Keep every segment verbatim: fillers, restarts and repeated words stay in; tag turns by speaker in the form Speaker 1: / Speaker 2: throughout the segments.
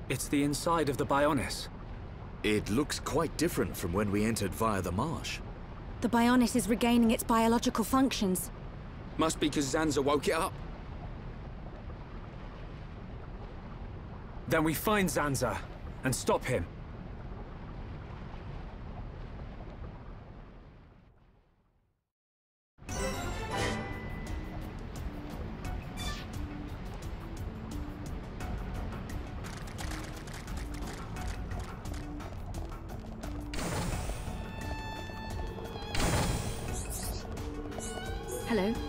Speaker 1: It's the inside of the Bionis.
Speaker 2: It looks quite different from when we entered via the marsh.
Speaker 3: The Bionis is regaining its biological functions.
Speaker 4: Must be because Zanza woke it up.
Speaker 1: Then we find Zanza and stop him.
Speaker 3: Hello?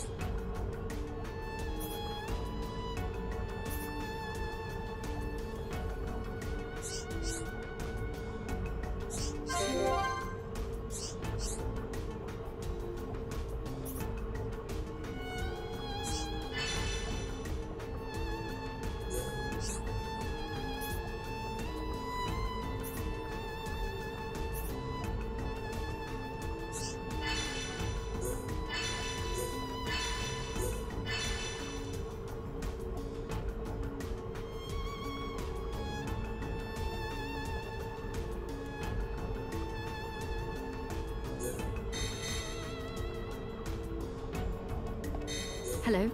Speaker 3: Hello?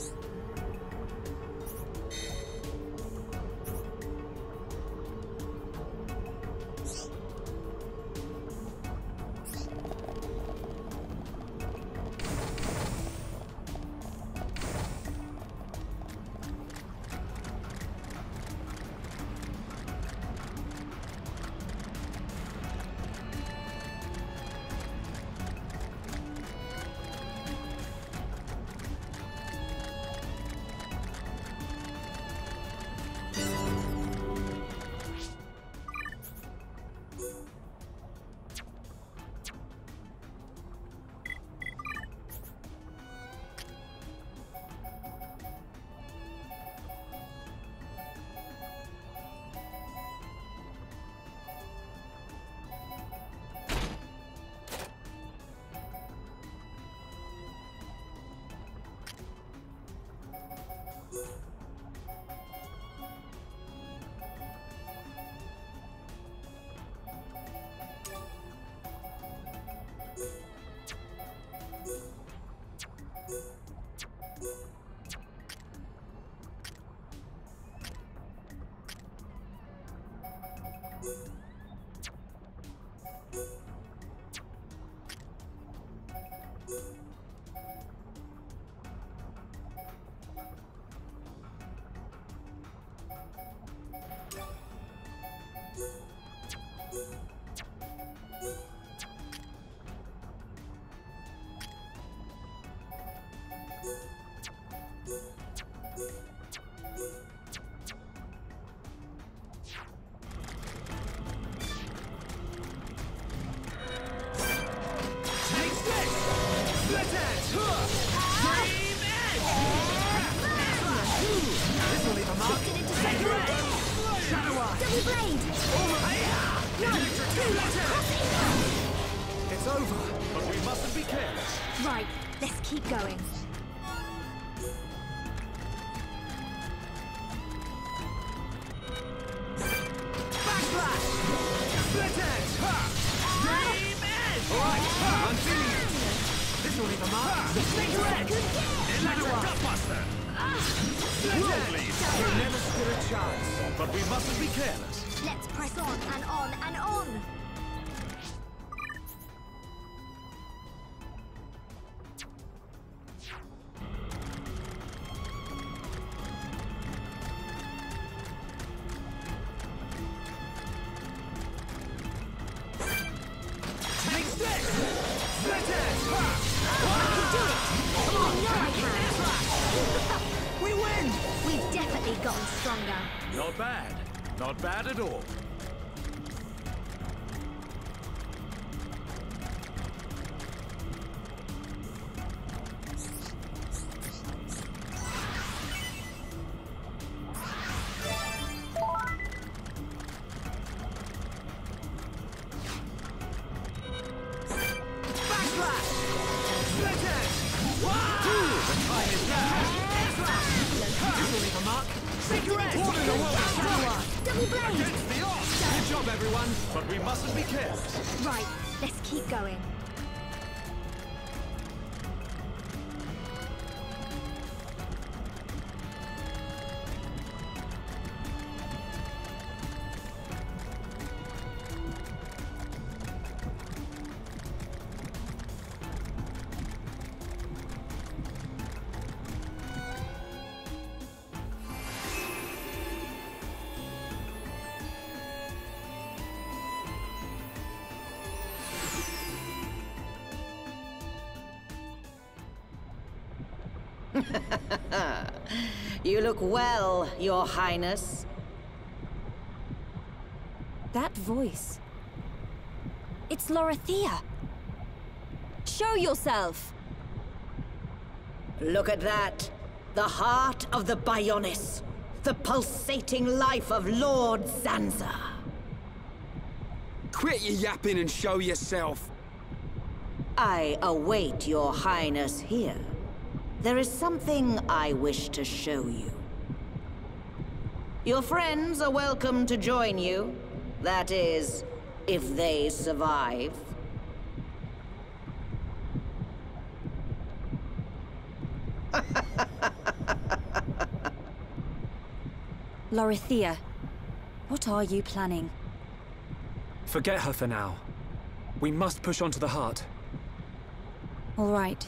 Speaker 1: It's over, but we mustn't be careless.
Speaker 3: Right, let's keep going.
Speaker 1: Backslash! Split edge! Dream edge! Alright, I'm feeling it. This will leave a mark. Finger edge! Electric gutbuster! Split edge! We never stood a chance, but we mustn't be careless.
Speaker 3: Let's press on and on and on.
Speaker 1: We win!
Speaker 3: We've definitely gotten stronger.
Speaker 2: Not bad. Not bad at all.
Speaker 5: Double blade!
Speaker 1: Against the odds! Good job, everyone! But we mustn't be careless.
Speaker 5: Right, let's keep going.
Speaker 6: You look well, Your Highness.
Speaker 3: That voice. It's Lorithia. Show yourself!
Speaker 6: Look at that. The heart of the Bionis. The pulsating life of Lord Zanza.
Speaker 4: Quit your yapping and show yourself.
Speaker 6: I await Your Highness here. There is something I wish to show you. Your friends are welcome to join you. That is, if they survive.
Speaker 3: Lorithia, what are you planning?
Speaker 7: Forget her for now. We must push on to the heart.
Speaker 3: All right.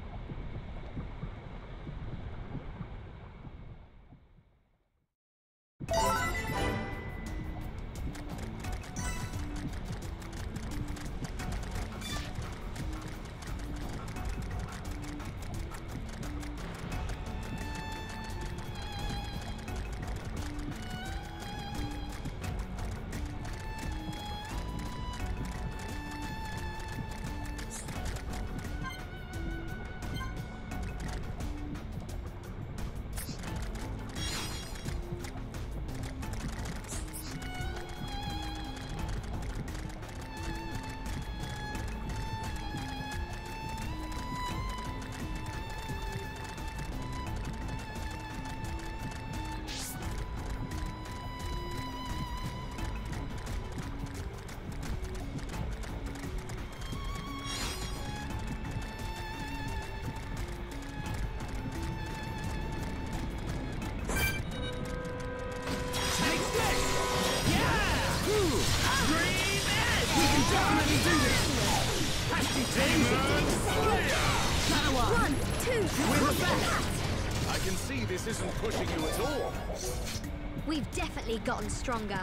Speaker 5: One, two,
Speaker 1: I can see this isn't pushing you at all.
Speaker 5: we've definitely gotten stronger.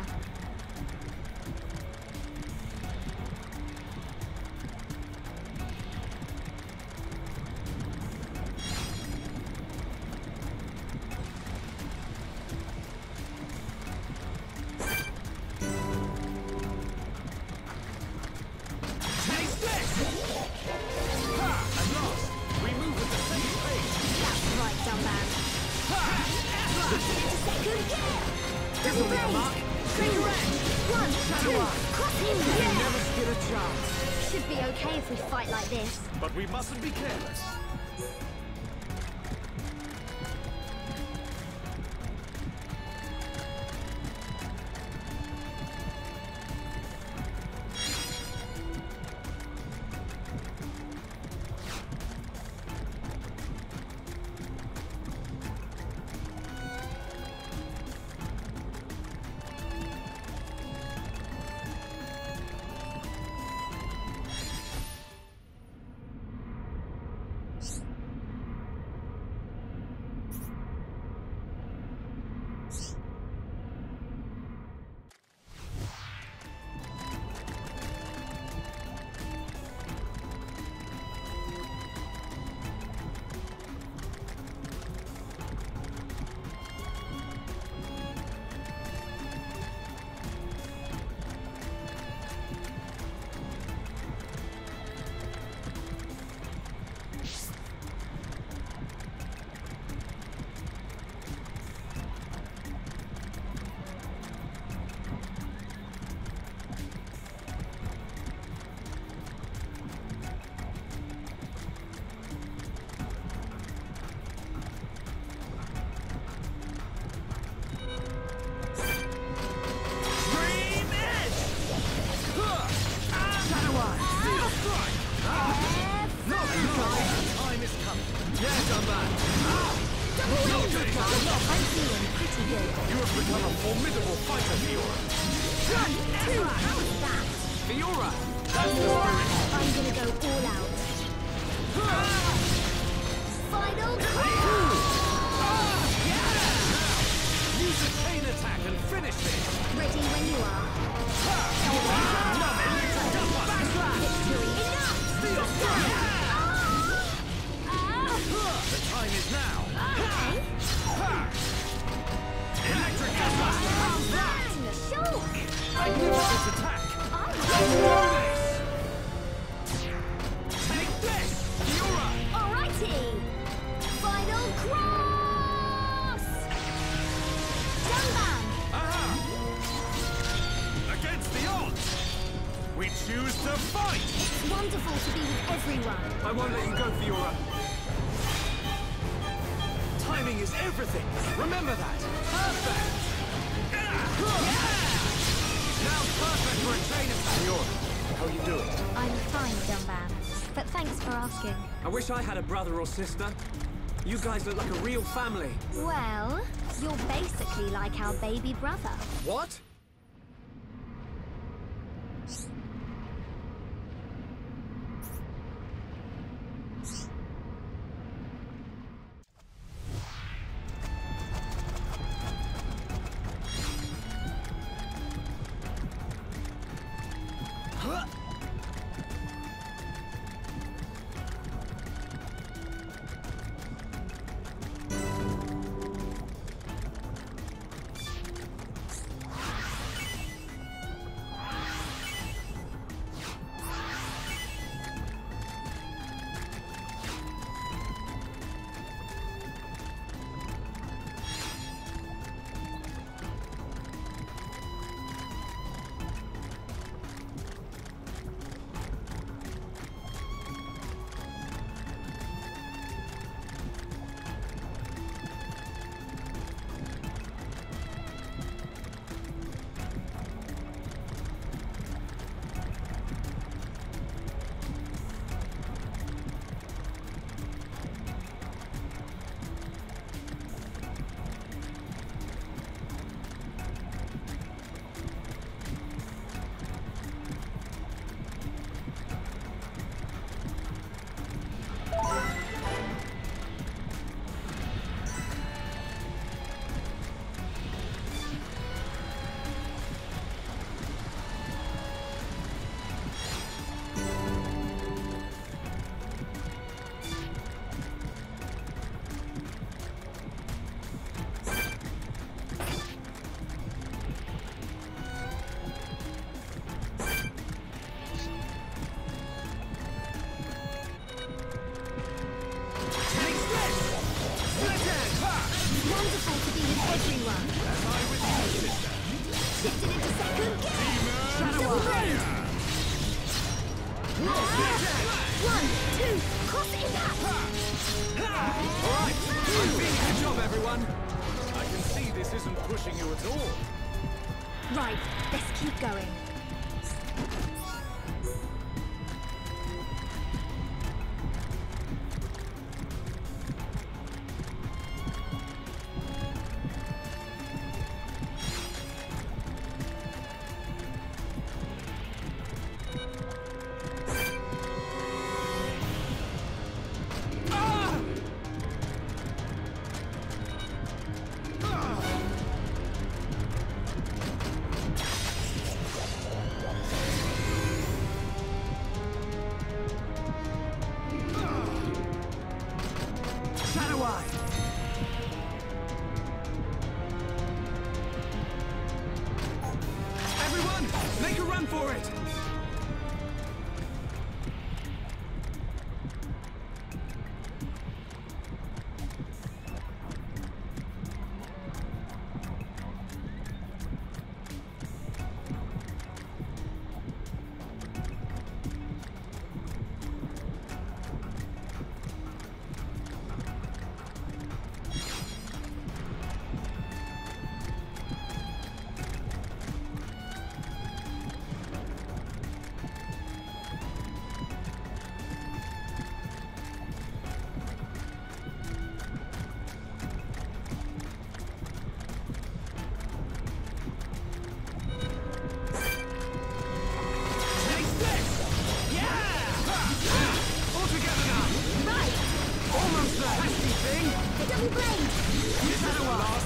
Speaker 5: Should be okay if we fight like this.
Speaker 1: But we mustn't be careless.
Speaker 5: I'm feeling pretty good.
Speaker 1: You have become a formidable fighter, Fiora.
Speaker 5: Two, how is that?
Speaker 1: Fiora, that's the spirit.
Speaker 5: I'm gonna go all out. Final
Speaker 1: Use the chain attack and finish this.
Speaker 5: ready when you are. Victory. Enough!
Speaker 1: The time is now.
Speaker 5: Okay.
Speaker 1: Electric gas blaster.
Speaker 5: How's that? Shock!
Speaker 1: Magnificent attack.
Speaker 5: I'm
Speaker 1: Do this. Take this, Fiora.
Speaker 5: Alrighty! Final cross! Jumban!
Speaker 1: Aha! Against the odds, we choose to fight.
Speaker 5: It's wonderful to be with everyone.
Speaker 7: I won't let you go, Fiora.
Speaker 1: Timing is everything. Remember that. Perfect. Now perfect for a chain attack.
Speaker 2: Fiora, how you doing?
Speaker 5: I'm fine, Jumban. But thanks for asking.
Speaker 7: I wish I had a brother or sister. You guys look like a real family.
Speaker 5: Well, you're basically like our baby brother.
Speaker 2: What?
Speaker 5: Wonderful to be with everyone.
Speaker 1: As I with you, sister.
Speaker 5: Shifted into second gear.
Speaker 1: Shadow Fire.
Speaker 5: One, two, cross impact.
Speaker 1: All right, I'm being good job, everyone. I can see this isn't pushing you at all.
Speaker 5: Right, let's keep going.
Speaker 1: Everyone, make a run for it!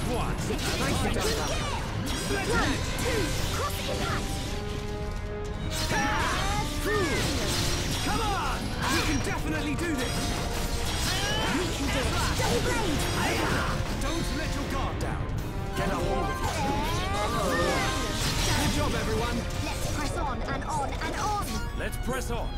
Speaker 1: one. Thank you, Dada. Split
Speaker 5: One,
Speaker 1: it.
Speaker 5: two, cross impact.
Speaker 1: Come on! We can definitely do this!
Speaker 5: We can do it. Double blade.
Speaker 1: Don't let your guard down. Get a hold of it. Good job, everyone.
Speaker 5: Let's press on and on and on.
Speaker 1: Let's press on.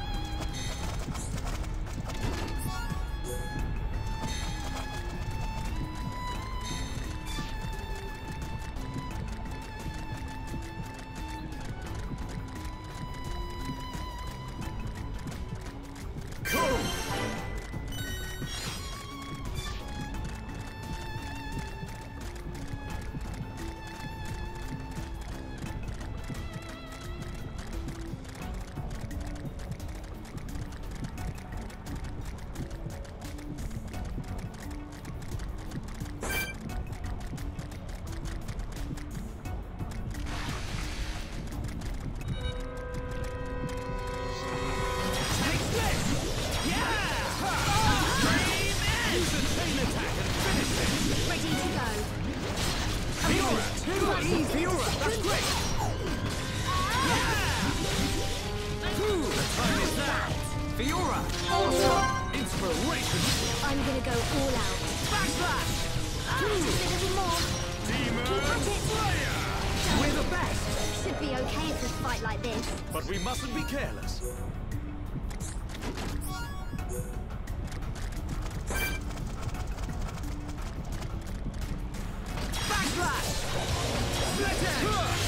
Speaker 5: I'm gonna go all out.
Speaker 1: Backslash!
Speaker 5: Just a little more.
Speaker 1: Demon
Speaker 5: Keep at it.
Speaker 1: Slayer! We're the best!
Speaker 5: Should be okay if we fight like this.
Speaker 1: But we mustn't be careless. Backslash! Split it!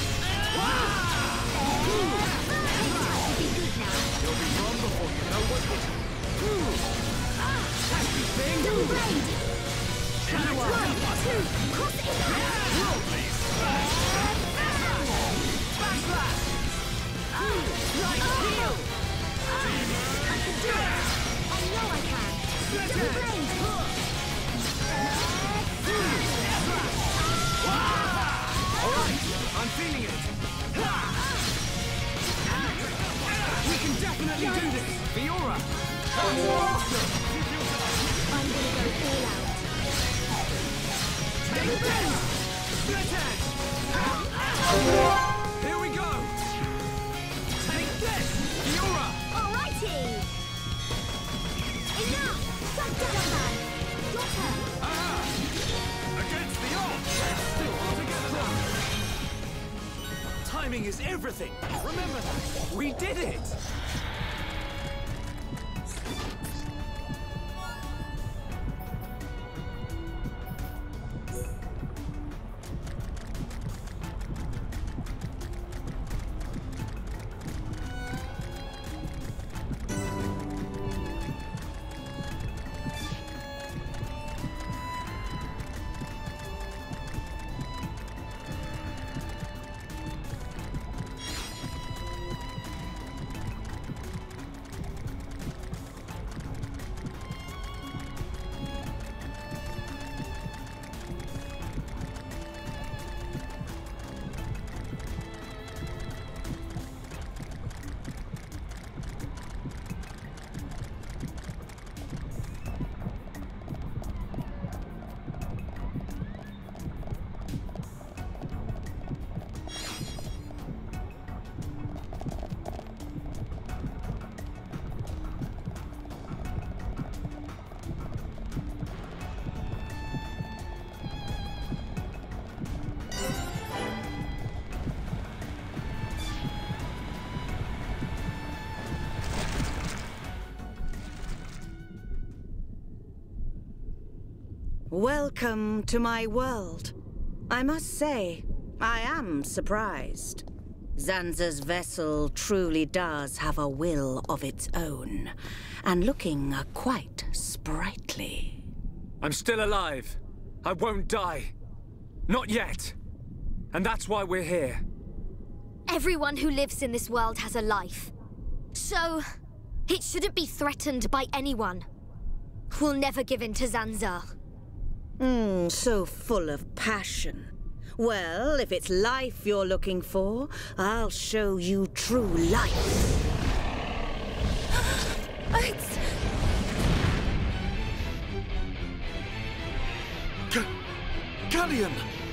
Speaker 5: Should be good now.
Speaker 1: You'll be wrong before you know what hit you. Tasty thing!
Speaker 5: Double blade.
Speaker 1: Shadow
Speaker 5: One,
Speaker 1: Eye.
Speaker 5: two, cross impact.
Speaker 1: Roll, please! Backslash!
Speaker 5: Right heel. I can do it. I know I can.
Speaker 1: Split
Speaker 5: Double
Speaker 1: it!
Speaker 5: blade.
Speaker 1: Alright, I'm feeling it. We can definitely do this. Fiora! Awesome!
Speaker 5: I'm gonna go all out.
Speaker 1: Take this! Split it! Here we go! Take this! Fiora!
Speaker 5: Alrighty. Enough. Stop down, man. Your turn.
Speaker 1: Ah! Against the odds! Still all together now! Timing is everything! Remember that! We did it!
Speaker 6: Welcome to my world. I must say, I am surprised. Zanza's vessel truly does have a will of its own, and looking uh, quite sprightly.
Speaker 7: I'm still alive. I won't die. Not yet. And that's why we're here.
Speaker 5: Everyone who lives in this world has a life. So, it shouldn't be threatened by anyone. We'll never give in to Zanza.
Speaker 6: Hmm, so full of passion. Well, if it's life you're looking for, I'll show you true life.
Speaker 5: It's...
Speaker 2: Galleon!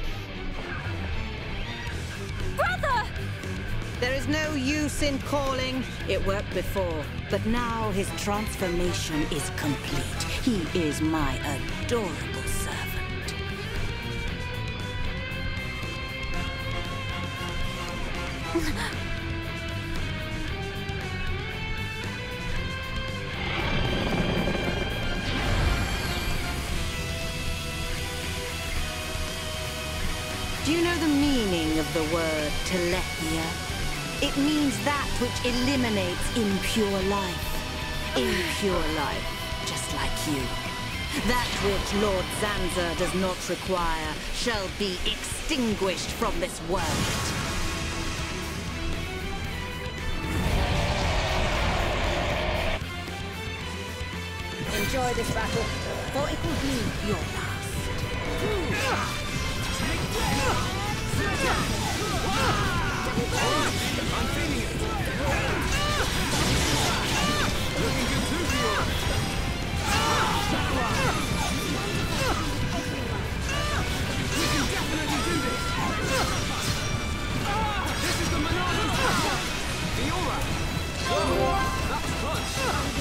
Speaker 3: Brother!
Speaker 6: There is no use in calling. It worked before, but now his transformation is complete. He is my adorable servant. Do you know the meaning of the word telethia? It means that which eliminates impure life. Impure life, just like you. That which Lord Zanza does not require shall be extinguished from this world. Enjoy this battle, for it will be your last.
Speaker 1: I'm feeling it. Looking good too, Fiora. We can definitely do this. This is the Monarcho's power. Fiora. Whoa, that was close.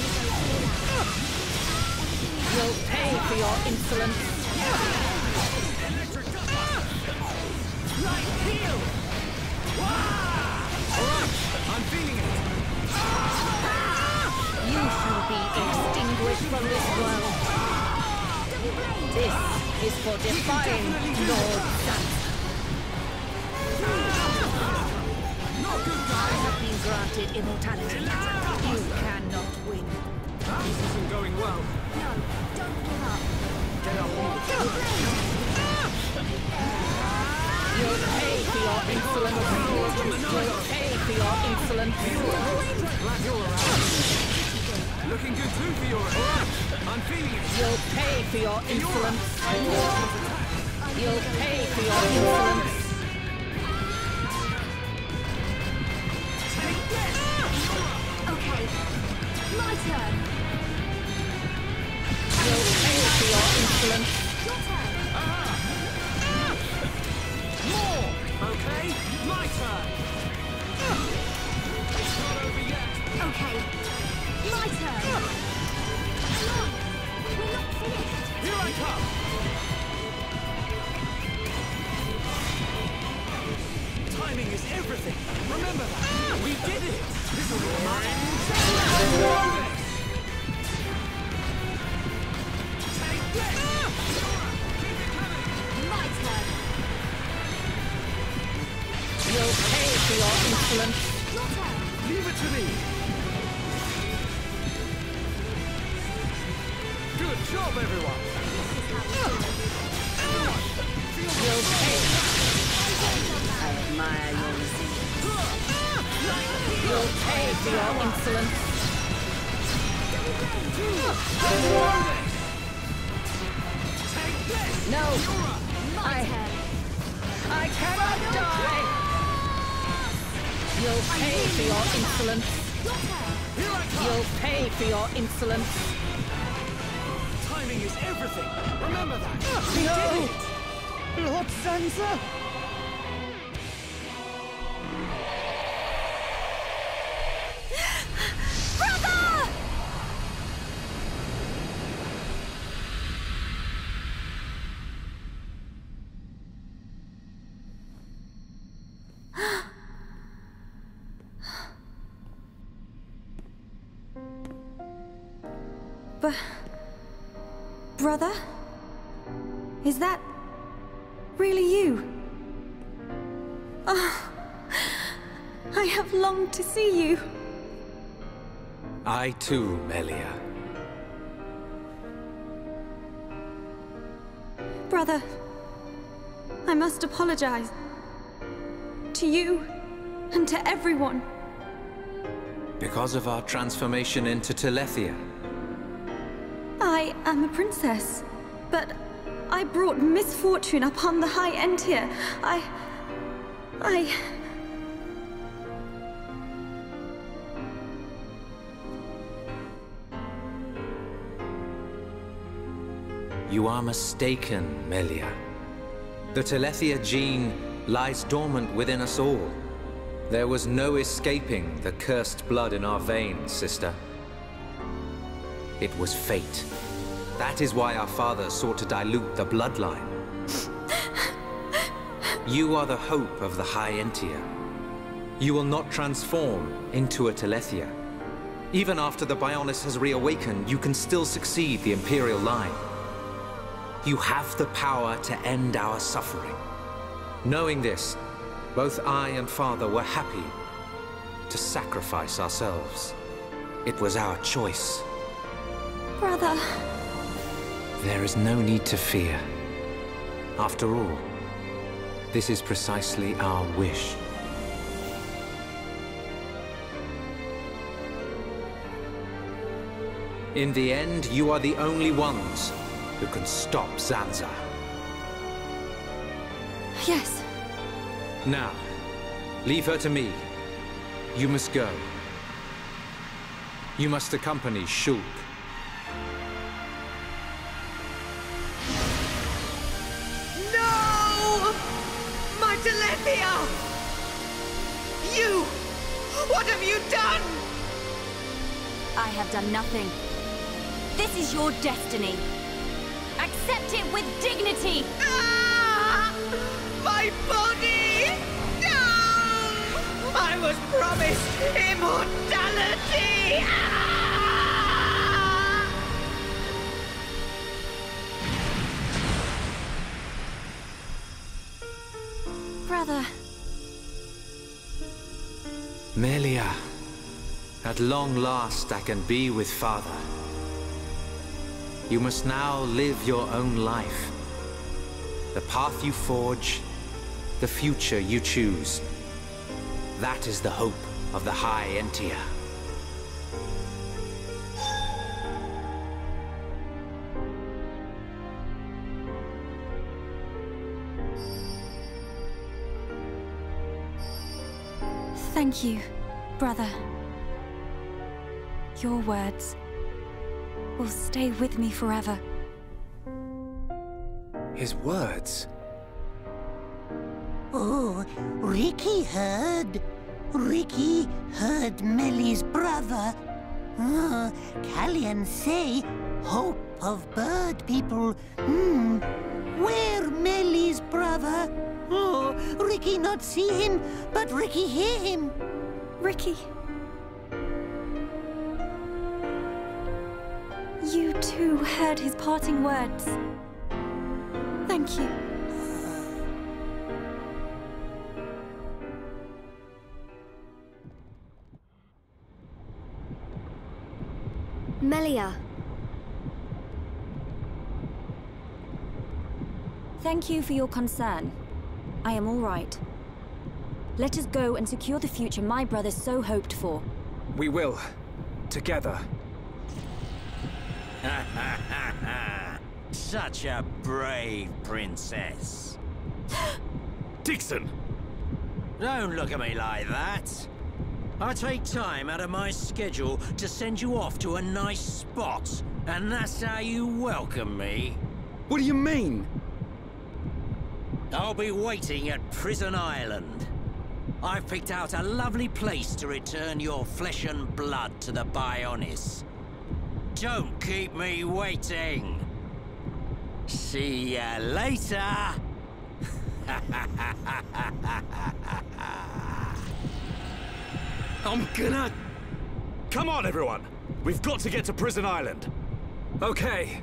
Speaker 6: You'll pay for your insolence.
Speaker 1: Electric dust. Light heal. Alright, I'm feeling it.
Speaker 6: You shall be extinguished from this world. This is for defying Lord Zanza.
Speaker 1: Not good,
Speaker 6: I
Speaker 1: guys.
Speaker 6: have been granted immortality. You cannot win.
Speaker 1: This isn't going well.
Speaker 5: No, don't give up.
Speaker 1: Get up.
Speaker 6: You'll pay for your insolence. You'll pay for your insolence.
Speaker 1: Glad you're around. Looking good too, Fiora. Alright, I'm feeling it.
Speaker 6: You'll pay for your insolence. You'll pay for your insolence.
Speaker 1: Take this.
Speaker 5: Okay, my turn.
Speaker 6: You'll pay for your insolence.
Speaker 5: Your turn.
Speaker 1: More. Okay, my turn. It's not over yet.
Speaker 5: Okay, my turn. Come on, we're not finished.
Speaker 1: Here I come. Timing is everything. Remember that. We did it. This will be mine. Take this. Keep it coming.
Speaker 5: My turn.
Speaker 6: You'll pay for your insolence.
Speaker 5: Your turn.
Speaker 1: Leave it to me. Good job, everyone. Everyone, feel
Speaker 6: You'll pay. I admire your resilience. You'll pay for your insolence.
Speaker 1: Take this.
Speaker 6: No,
Speaker 5: My
Speaker 6: I,
Speaker 5: turn.
Speaker 6: I cannot die. You'll pay for your insolence.
Speaker 5: Your turn.
Speaker 1: Here I come.
Speaker 6: You'll pay for your insolence.
Speaker 1: Timing is everything. Remember that.
Speaker 6: No, Lord Zanza.
Speaker 3: But... Brother? Is that... really you? Oh, I have longed to see you.
Speaker 7: I too, Melia.
Speaker 3: Brother, I must apologize. To you, and to everyone.
Speaker 7: Because of our transformation into Telethia.
Speaker 3: I am a princess, but I brought misfortune upon the high end here. I... I...
Speaker 7: You are mistaken, Melia.
Speaker 8: The Telethia gene lies dormant within us all. There was no escaping the cursed blood in our veins, sister. It was fate. That is why our father sought to dilute the bloodline. You are the hope of the High Entia. You will not transform into a Telethia. Even after the Bionis has reawakened, you can still succeed the Imperial line. You have the power to end our suffering. Knowing this, both I and Father were happy to sacrifice ourselves. It was our choice.
Speaker 3: Brother.
Speaker 8: There is no need to fear. After all, this is precisely our wish. In the end, you are the only ones who can stop Zanza.
Speaker 3: Yes.
Speaker 8: Now, leave her to me. You must go. You must accompany Shulk.
Speaker 1: No! My Telethia! You! What have you done?
Speaker 3: I have done nothing. This is your destiny. Accept it with dignity!
Speaker 1: Ah! My body! No! I was promised immortality! Ah!
Speaker 3: Brother.
Speaker 8: Melia, at long last I can be with Father. You must now live your own life. The path you forge, the future you choose. That is the hope of the High Entia.
Speaker 3: Thank you, brother. Your words will stay with me forever.
Speaker 7: His words?
Speaker 9: Oh, Ricky heard. Ricky heard Melly's brother. Oh, Callian say, hope of bird people. Hmm, where Melly's brother? Oh, Ricky not see him, but Ricky hear him.
Speaker 3: Ricky. You too heard his parting words. Thank you.
Speaker 5: Melia.
Speaker 3: Thank you for your concern. I am all right. Let us go and secure the future my brother so hoped for.
Speaker 7: We will. Together.
Speaker 10: Such a brave princess.
Speaker 7: Dickson!
Speaker 10: Don't look at me like that. I take time out of my schedule to send you off to a nice spot, and that's how you welcome me.
Speaker 4: What do you mean?
Speaker 10: I'll be waiting at Prison Island. I've picked out a lovely place to return your flesh and blood to the Bionis. Don't keep me waiting. See ya later.
Speaker 2: I'm gonna... Come on, everyone! We've got to get to Prison Island.
Speaker 7: Okay.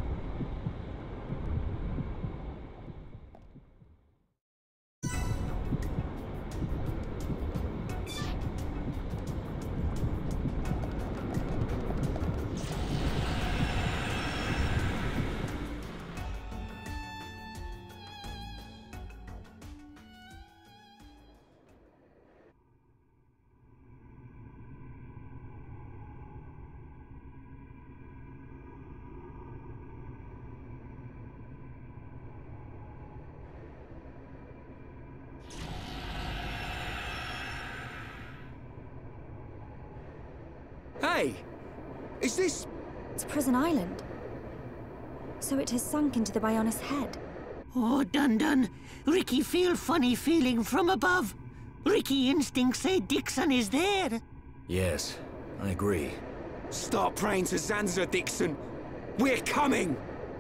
Speaker 4: Hey! Is this...
Speaker 3: It's Prison Island. So it has sunk into the Bionis head.
Speaker 9: Oh, Dun Dun. Ricky feel funny feeling from above. Ricky instincts say Dickson is there.
Speaker 2: Yes, I agree.
Speaker 4: Start praying to Zanza, Dickson. We're coming!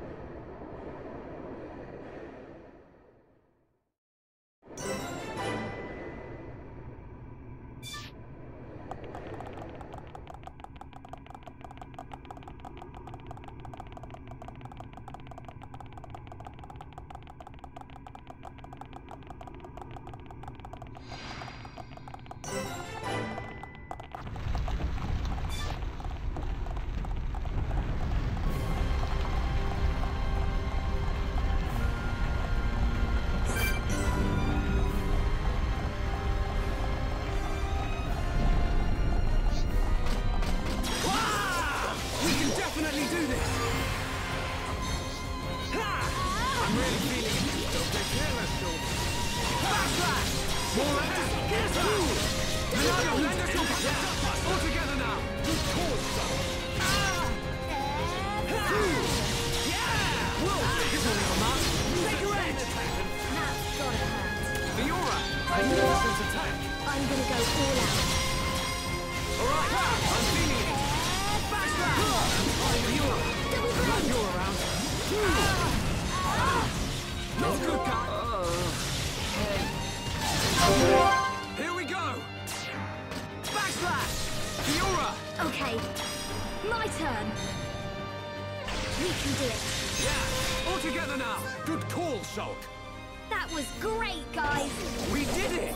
Speaker 2: Here we go! Backslash! Fiora!
Speaker 5: Okay, my turn. We can do it.
Speaker 2: Yeah, all together now. Good call, Shulk.
Speaker 5: That was great, guys.
Speaker 2: We did it!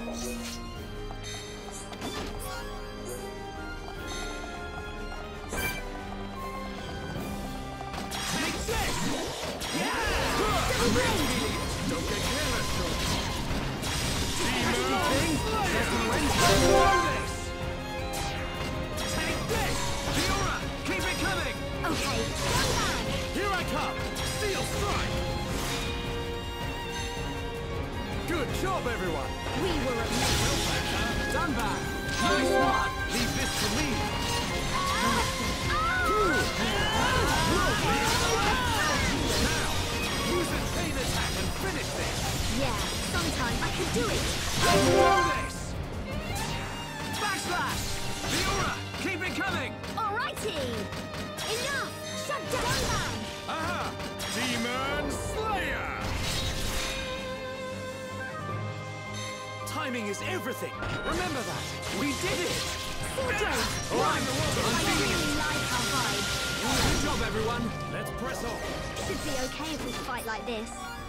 Speaker 2: Take this! Yeah!
Speaker 5: Double blade!
Speaker 2: Don't get careless, Shulk. Take this! Fiora, keep it coming!
Speaker 5: Okay, one man!
Speaker 2: Here I come! Steel strike! Good job, everyone!
Speaker 5: We were amazing!
Speaker 2: Done back! Nice one! Leave this to me! Now, use a chain attack and finish this!
Speaker 5: Yeah, sometime I can do it!
Speaker 2: Let's do this! Backslash! Fiora, keep it coming!
Speaker 5: Alrighty! Enough! Shut down, man!
Speaker 2: Aha! Demon Slayer! Timing is everything! Remember that! We did it!
Speaker 5: Soldier!
Speaker 2: Alright,
Speaker 5: I really like our vibe.
Speaker 2: good job, everyone! Let's press on!
Speaker 5: Should be okay if we fight like this.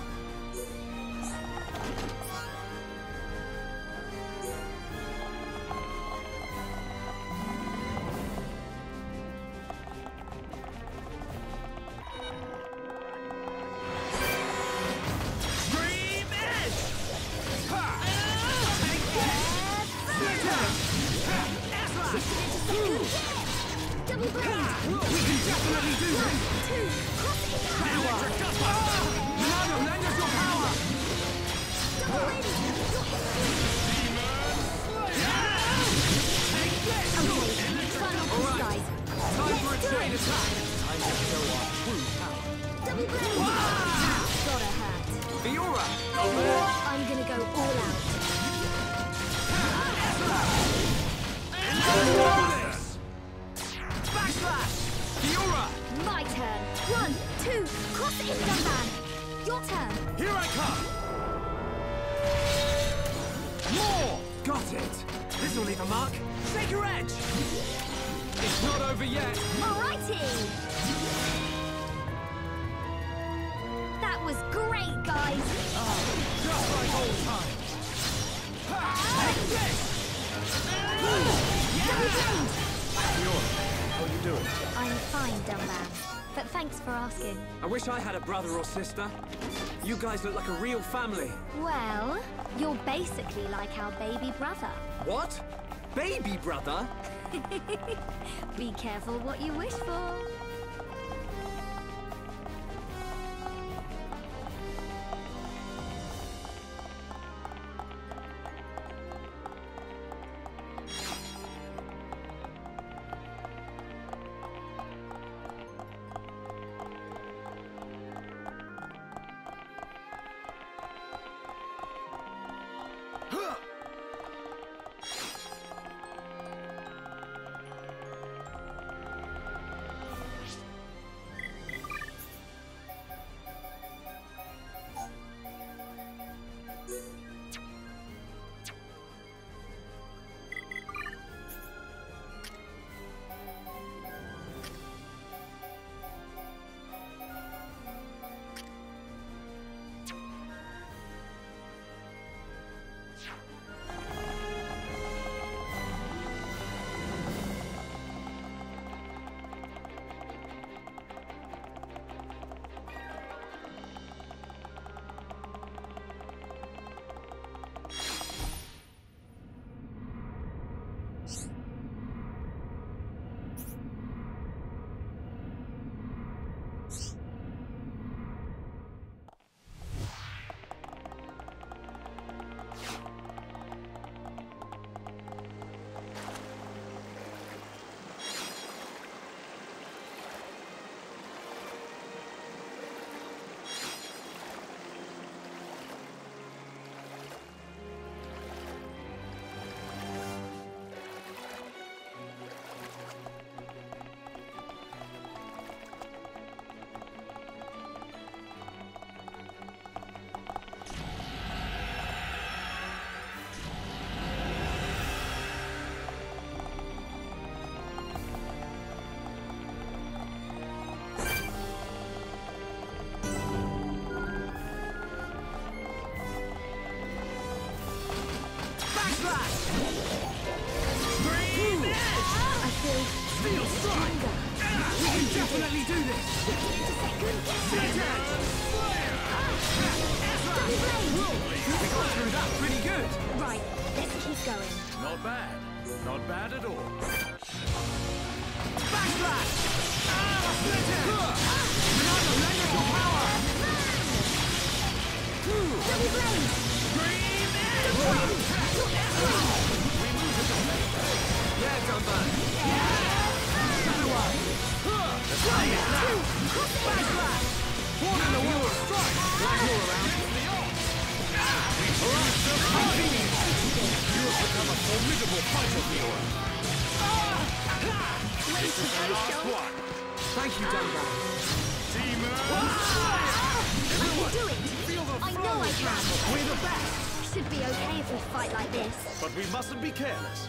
Speaker 2: Dream Edge! Ha! Take this!
Speaker 5: Double blade!
Speaker 2: We can definitely do
Speaker 5: One,
Speaker 2: this!
Speaker 5: two, cross it down!
Speaker 2: Electric Dust Buster! Minato, lend us your power!
Speaker 5: Double blade!
Speaker 2: Take this!
Speaker 5: Okay, final push, guys.
Speaker 2: Time for a
Speaker 5: Let's do
Speaker 2: chain
Speaker 5: it.
Speaker 2: attack! Time to show our true power!
Speaker 5: Double blade! That's gotta hurt.
Speaker 2: Fiora!
Speaker 5: I'm gonna go all out.
Speaker 2: This! Backslash! Fiora!
Speaker 5: My turn. One, two, cross it in, Dunban. Your turn.
Speaker 2: Here I come! More! Got it! This will leave a mark. Shake your edge! It's not over yet!
Speaker 5: Alrighty! That was great, guys!
Speaker 2: Just like old times! Take this! Fiora, how are you doing?
Speaker 5: I'm fine, Dunban. But thanks for asking.
Speaker 7: I wish I had a brother or sister. You guys look like a real family.
Speaker 5: Well, you're basically like our baby brother.
Speaker 7: What? Baby brother?
Speaker 5: Be careful what you wish for.
Speaker 2: Backlash! Green Edge!
Speaker 5: I feel
Speaker 2: Steel Strike! We can definitely do this! Split Edge!
Speaker 5: double blade.
Speaker 2: We got through that pretty good!
Speaker 5: Right, let's keep going.
Speaker 1: Not bad. Not bad at all.
Speaker 2: Backlash! Ah, Split Edge! Another lender your power!
Speaker 5: Double blade.
Speaker 2: Green Edge! We move it to Yeah, done that! Shadow Eye! Fly it now! Backlash! One in the wall! Strike! Glad you're around! Alright, you have become a formidable fighter viewer! This is the last one! Thank you, Dunbar!
Speaker 5: I can do it.
Speaker 2: Feel the
Speaker 5: I know I can.
Speaker 2: We're the best!
Speaker 5: Should be okay if we fight like this.
Speaker 1: But we mustn't be careless.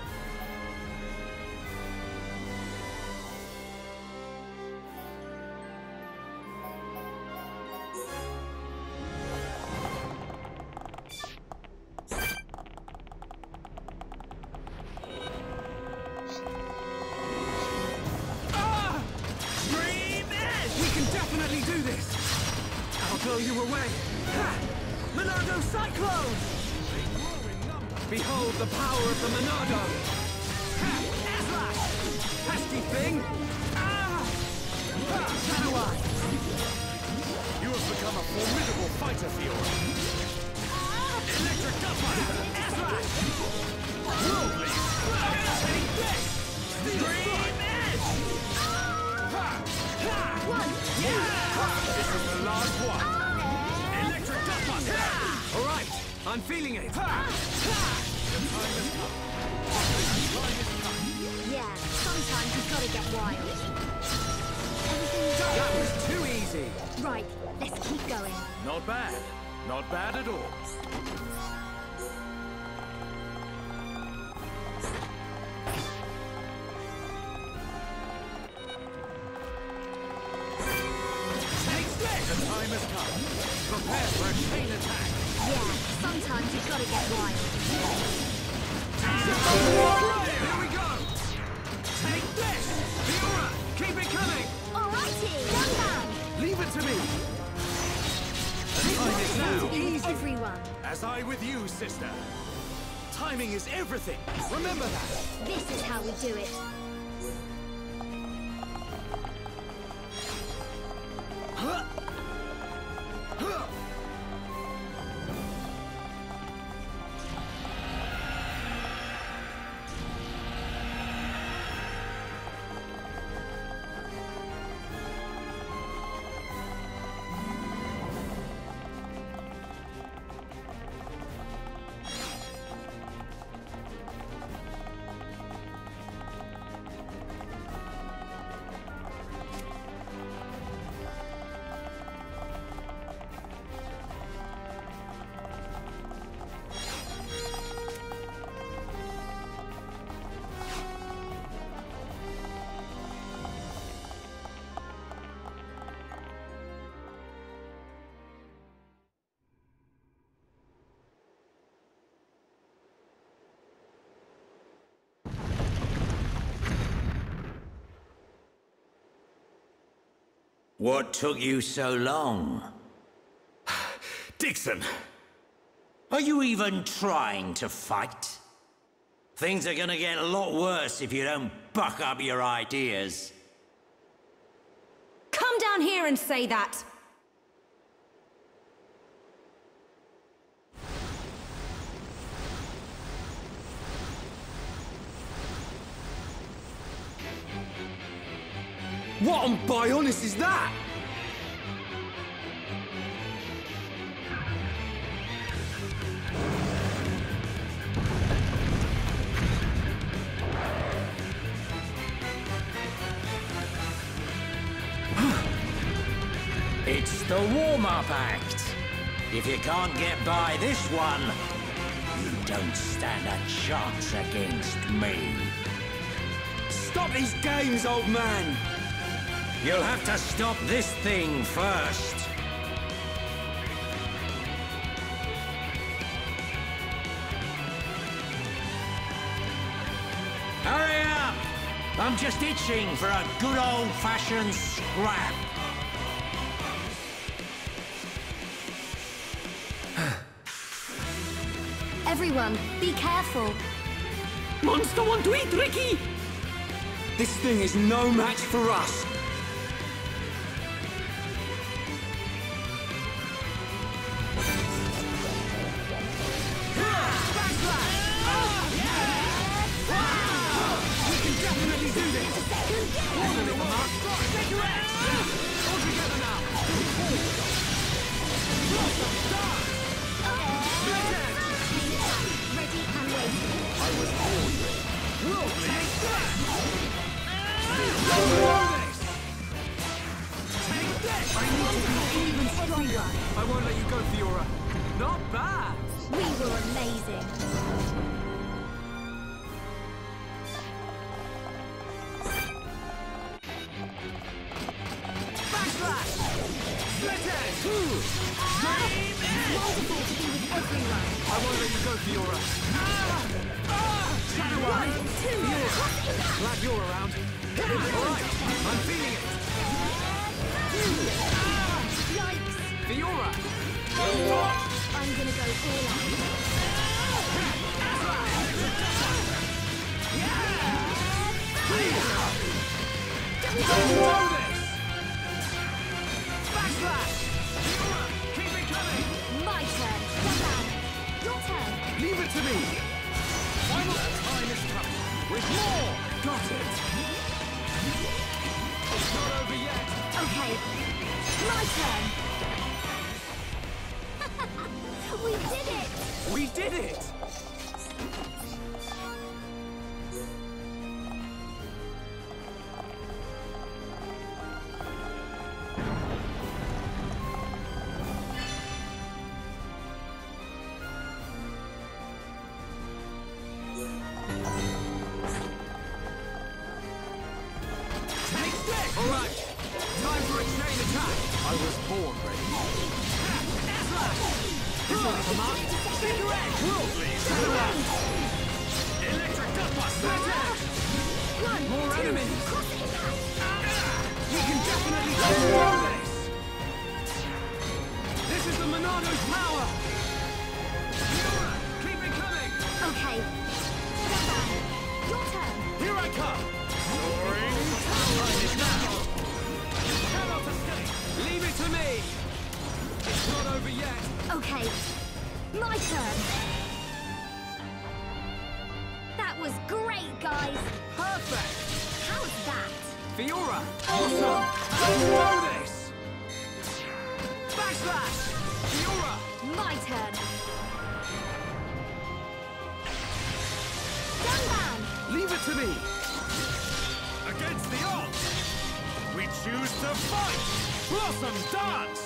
Speaker 2: Ah! Scream Edge! We can definitely do this! I'll blow you away! Ha! Monado Cyclone! Behold the power of the Monado! Ha! Airslash! Pesky thing! Ah! Ha! Shadow Eye!
Speaker 1: You have become a formidable fighter viewer. Electric Dustbuster!
Speaker 2: Airslash! Worldly! Take this! Scream Edge! Ha! Ha!
Speaker 5: One.
Speaker 2: Yeah!
Speaker 1: This is the last one. Electric Dustbuster!
Speaker 2: All right, I'm feeling it.
Speaker 5: Yeah, sometimes you've got to get wild. Everything's
Speaker 2: That was too easy.
Speaker 5: right. Let's keep going.
Speaker 1: Not bad. Not bad at all.
Speaker 2: Take this!
Speaker 1: The time has come. Prepare for a chain attack.
Speaker 5: Yeah, sometimes you've got to get wild.
Speaker 2: Here we go! Take this! Fiora, keep it coming!
Speaker 5: Alrighty, one man.
Speaker 2: Leave it to me! The time is now. Easy.
Speaker 5: Everyone,
Speaker 1: As I with you, sister. Timing is everything. Remember that.
Speaker 5: this is how we do it.
Speaker 1: Huh? Huh?
Speaker 10: What took you so long?
Speaker 1: Dickson!
Speaker 10: Are you even trying to fight? Things are gonna get a lot worse if you don't buck up your ideas.
Speaker 11: Come down here and say that!
Speaker 2: What on Bionis is that?
Speaker 10: It's the warm-up act. If you can't get by this one, you don't stand a chance against me.
Speaker 2: Stop these games, old man!
Speaker 10: You'll have to stop this thing first. I'm just itching for a good old-fashioned scrap.
Speaker 5: Everyone, be careful.
Speaker 4: Monster want to eat Ricky! This thing is no match for us.
Speaker 7: I won't let you go, Fiora. Not bad.
Speaker 5: We were amazing.
Speaker 1: Backslash! Split edge! Remade!
Speaker 5: Wonderful to be with everyone.
Speaker 7: I won't let you go, Fiora.
Speaker 5: Shadow One, two,
Speaker 7: Glad you're around. Alright, I'm feeling it.
Speaker 5: Yikes!
Speaker 7: Fiora!
Speaker 5: I'm gonna go all out.
Speaker 7: Throw this!
Speaker 1: Backslash! Fiora, keep it coming!
Speaker 5: My turn. Come down. Your turn.
Speaker 7: Leave it to me! Final time is coming. With more! Got it! It's not over yet.
Speaker 5: Okay. My turn. We did it!
Speaker 7: We did it! All right, time for a chain attack. I was born ready. This one is a mark.
Speaker 1: Cigarette!
Speaker 7: Worldly
Speaker 1: Cigarette! Electric Dustbuster!
Speaker 5: One,
Speaker 7: More
Speaker 5: two,
Speaker 7: enemies.
Speaker 5: cross it back.
Speaker 7: We can definitely control this. This is the Monado's power.
Speaker 1: Fiora, keep it coming!
Speaker 5: Okay. Step back. Your turn.
Speaker 7: Here I come. Soaring. Time is now. Cannot escape. Leave it to me. It's not over yet.
Speaker 5: Okay. My turn. That was great, guys.
Speaker 7: Perfect.
Speaker 5: How's that?
Speaker 7: Fiora, awesome. Throw this.
Speaker 1: Backslash!
Speaker 7: Fiora.
Speaker 5: My turn. Gunban!
Speaker 7: Leave it to me.
Speaker 1: Against the odds! We choose to fight! Blossom dance!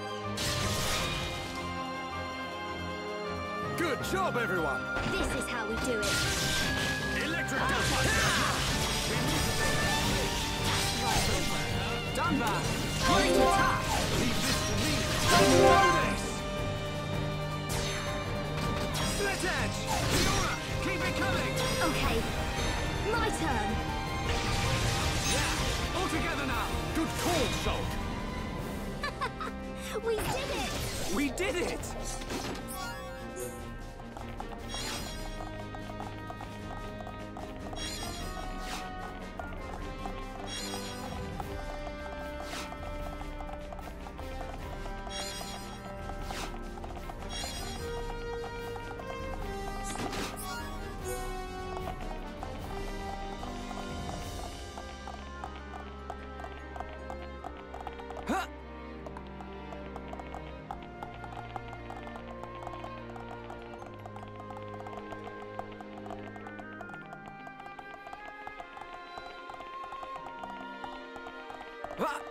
Speaker 7: Good job, everyone.
Speaker 5: This is how we do it.
Speaker 1: Electric Dustbuster!
Speaker 7: Dunbar, great attack. Leave this to me. Throw this.
Speaker 1: Split edge! Fiora, keep it coming!
Speaker 5: Okay. My turn.
Speaker 7: Yeah, all together now. Good call, Soul.
Speaker 5: We did it!
Speaker 7: We did it. Huh? Ah!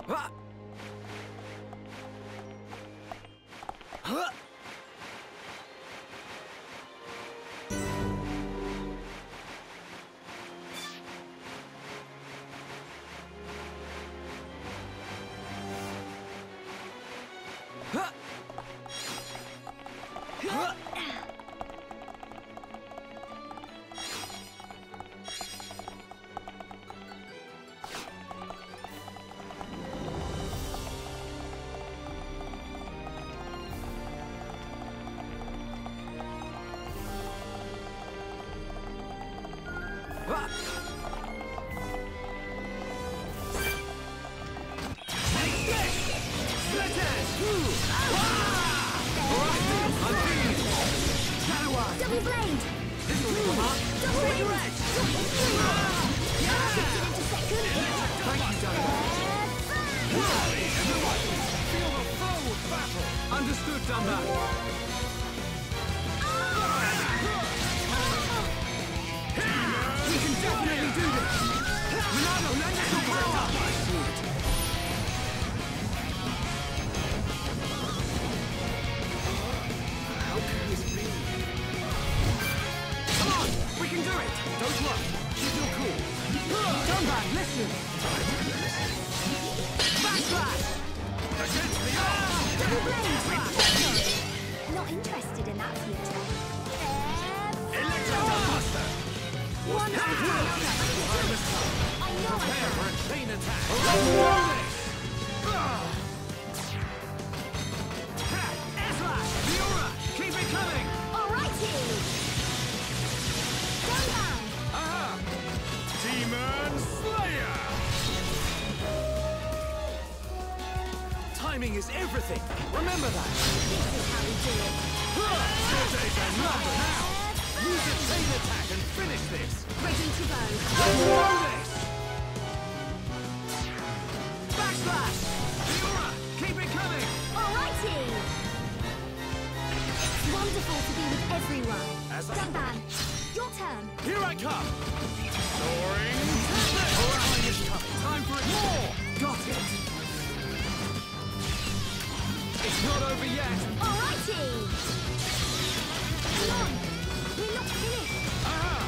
Speaker 2: Ha! Huh!
Speaker 5: Double blade! Double blade! Shifted into second.
Speaker 2: Thank you, Dunbar. Feel the flow of battle. Understood, Dunbar. We can definitely do this. Ronaldo, lend us your power. How can this be? Come on, we can do it. Don't rush. Keep your cool. Dunbar, listen. Backslash. Against the arm.
Speaker 5: Double blade! Not interested in that future.
Speaker 2: Electro-Buster.
Speaker 5: One I know I
Speaker 2: Prepare
Speaker 5: can.
Speaker 2: for a chain attack. Roll this. Slash. Fiora, keep it coming.
Speaker 5: Alrighty! Dunbar!
Speaker 2: Aha. Demon Slayer. Timing is everything. Remember that.
Speaker 5: This is how we do it.
Speaker 2: Today's a number now. Use a chain attack and finish this.
Speaker 5: Ready to go.
Speaker 2: Roll this. Backslash. Fiora, keep it coming.
Speaker 5: Alrighty! It's wonderful to be with everyone.
Speaker 2: As I-
Speaker 5: Dunbar, your turn.
Speaker 2: Here I come. Soaring. Time is coming. Time for it. More. Got it. It's not over yet.
Speaker 5: Alrighty! Come on! We're not finished!
Speaker 2: Aha!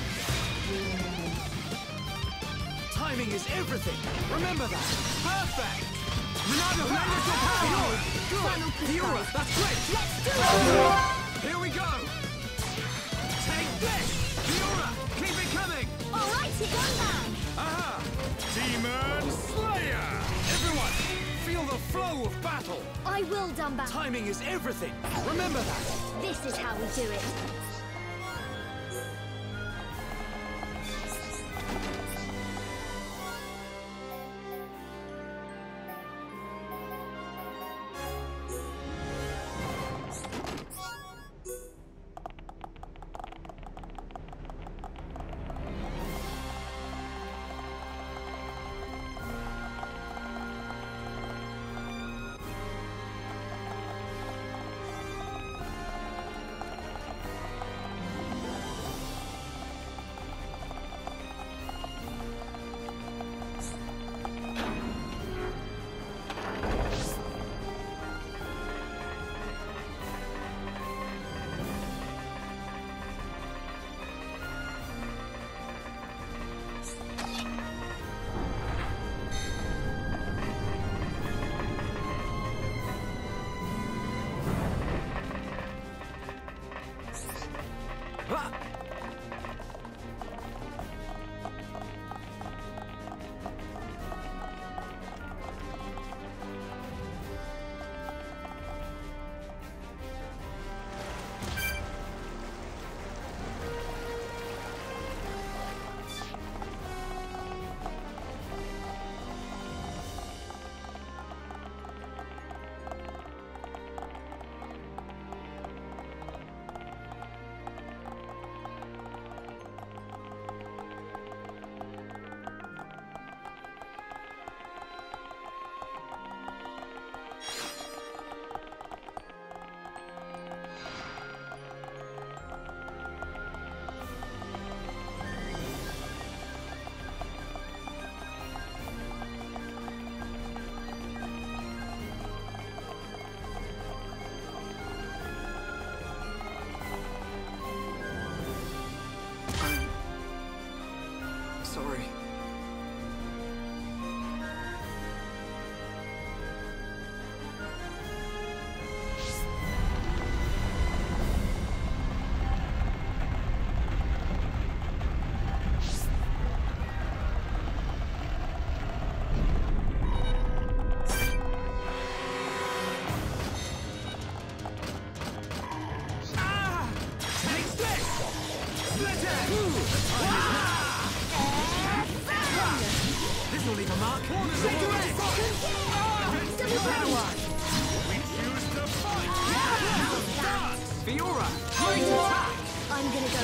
Speaker 2: Timing is everything. Remember that. Perfect. Ronaldo, lend us your power.
Speaker 5: Final
Speaker 2: Good.
Speaker 5: push
Speaker 2: Fiora,
Speaker 5: back.
Speaker 2: that's great.
Speaker 5: Let's do it!
Speaker 2: Here we go. Take this. Fiora, keep it coming.
Speaker 5: Alrighty! Dunbar!
Speaker 2: Aha! Demon Slayer. Everyone, feel the flow of battle.
Speaker 5: I will, Dunbar.
Speaker 2: Timing is everything. Remember that.
Speaker 5: This is how we do it.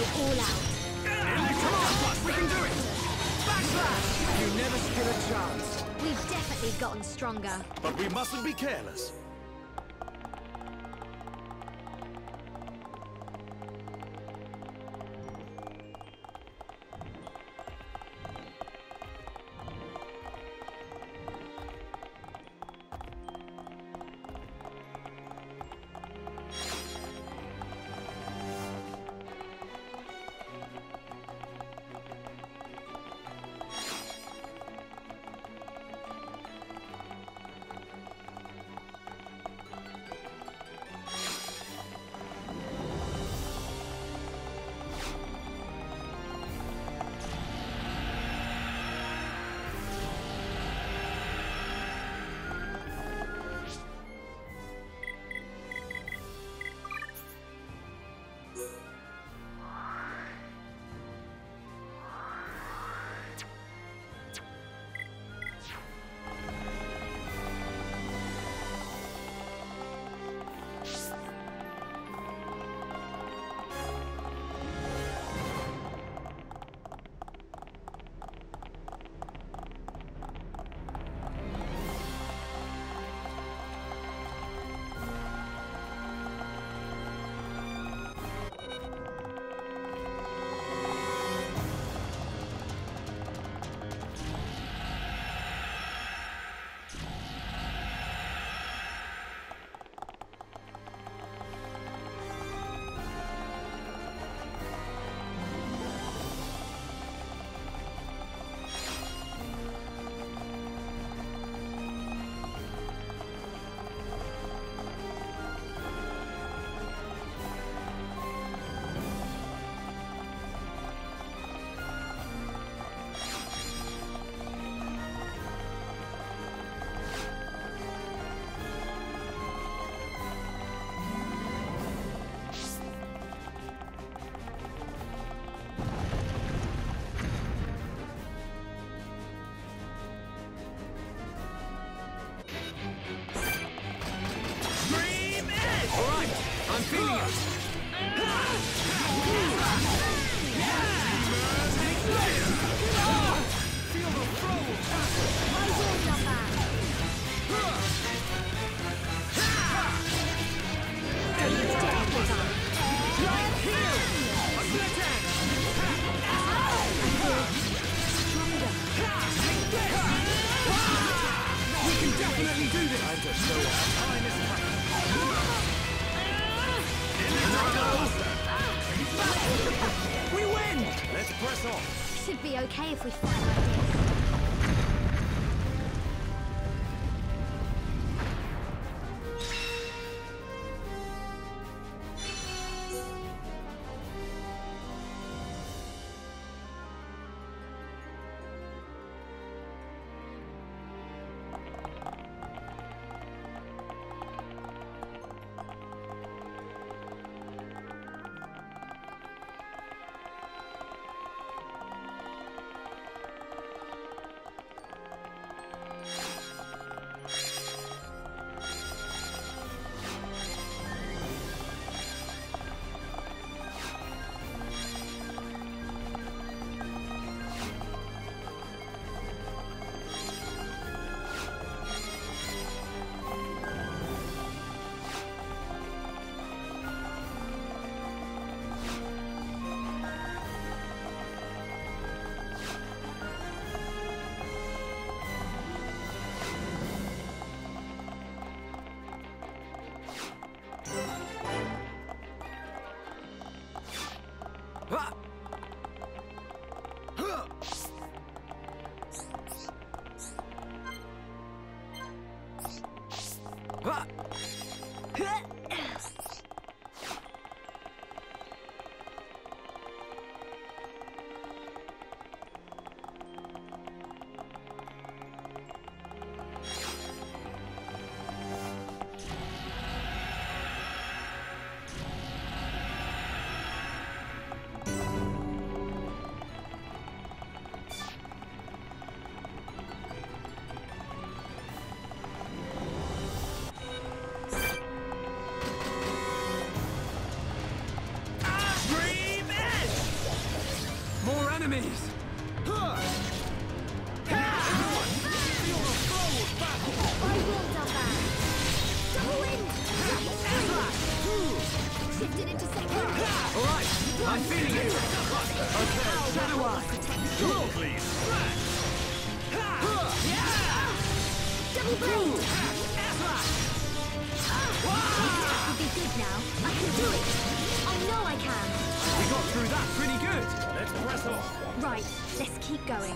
Speaker 5: all out.
Speaker 1: Come on, we can do it! Backslash!
Speaker 2: You never stood a chance.
Speaker 5: We've definitely gotten stronger.
Speaker 1: But we mustn't be careless.
Speaker 2: I'm feeling it! Feel the throw!
Speaker 5: My will's not bad.
Speaker 2: Giant heel! A split edge! We can definitely do this! Time to show our time is coming. We win! Let's press on.
Speaker 5: Should be okay if we fight like this. Blade! This will be good now. I can do it! I know I can!
Speaker 2: We got through that pretty good! Let's press on!
Speaker 5: Right, let's keep going.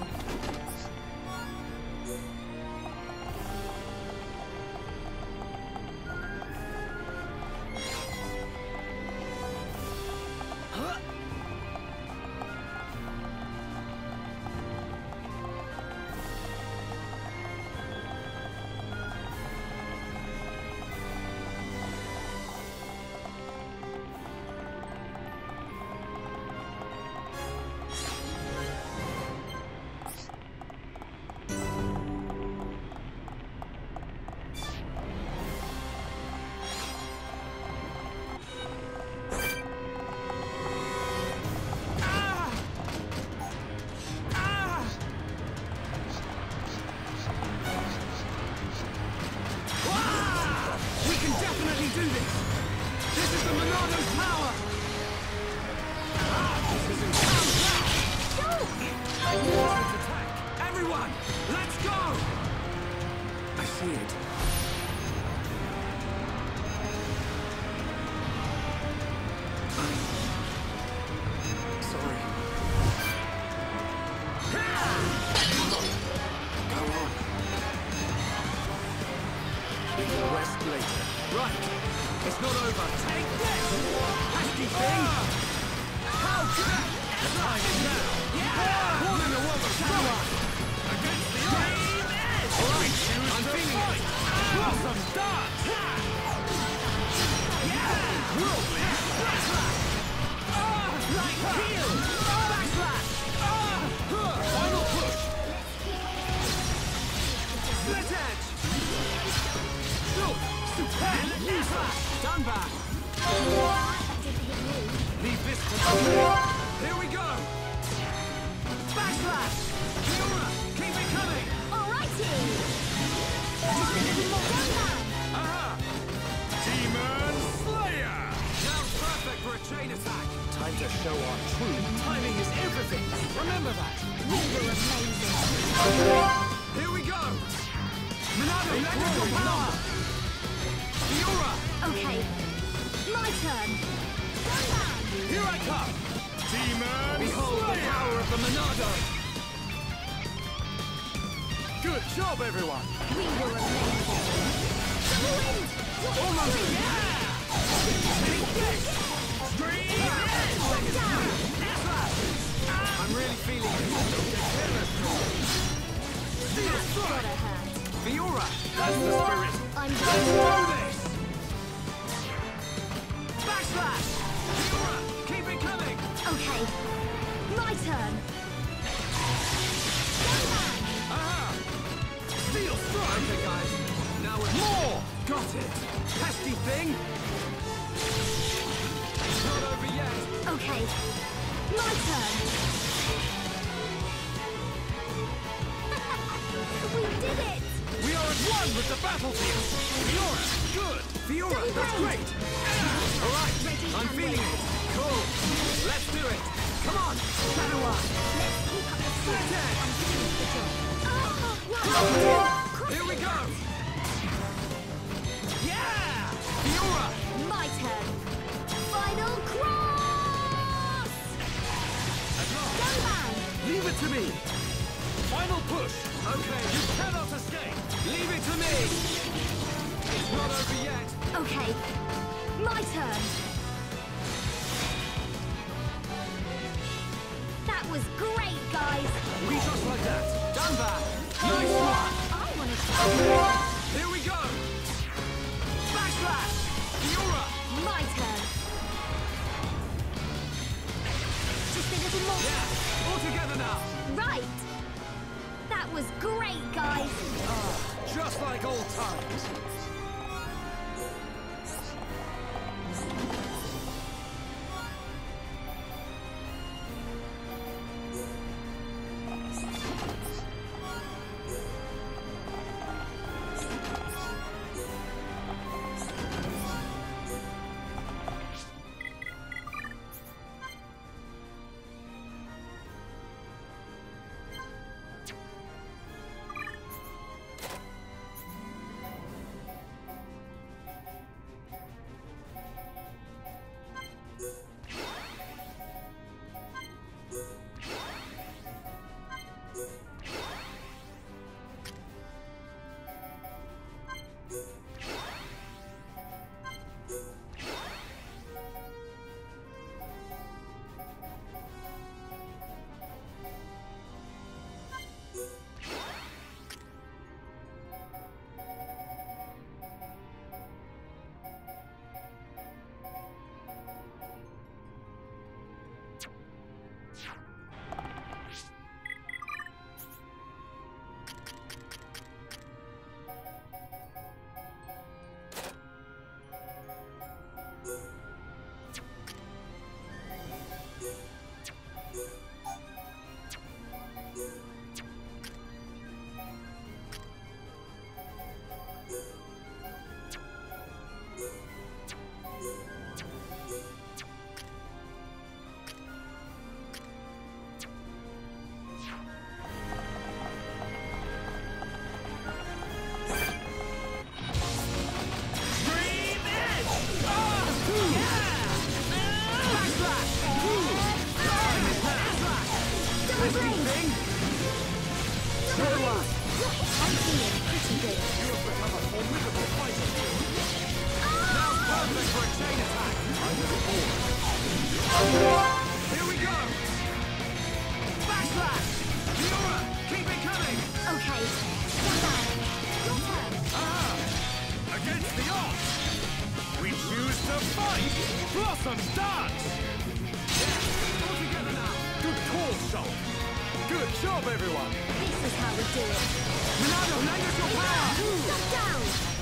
Speaker 7: to fight! Blossom dance! Yeah, all together now! Good call, Soul! Good job, everyone!
Speaker 5: This is how we do it.
Speaker 7: Milano, lend us your power!
Speaker 5: Shut down!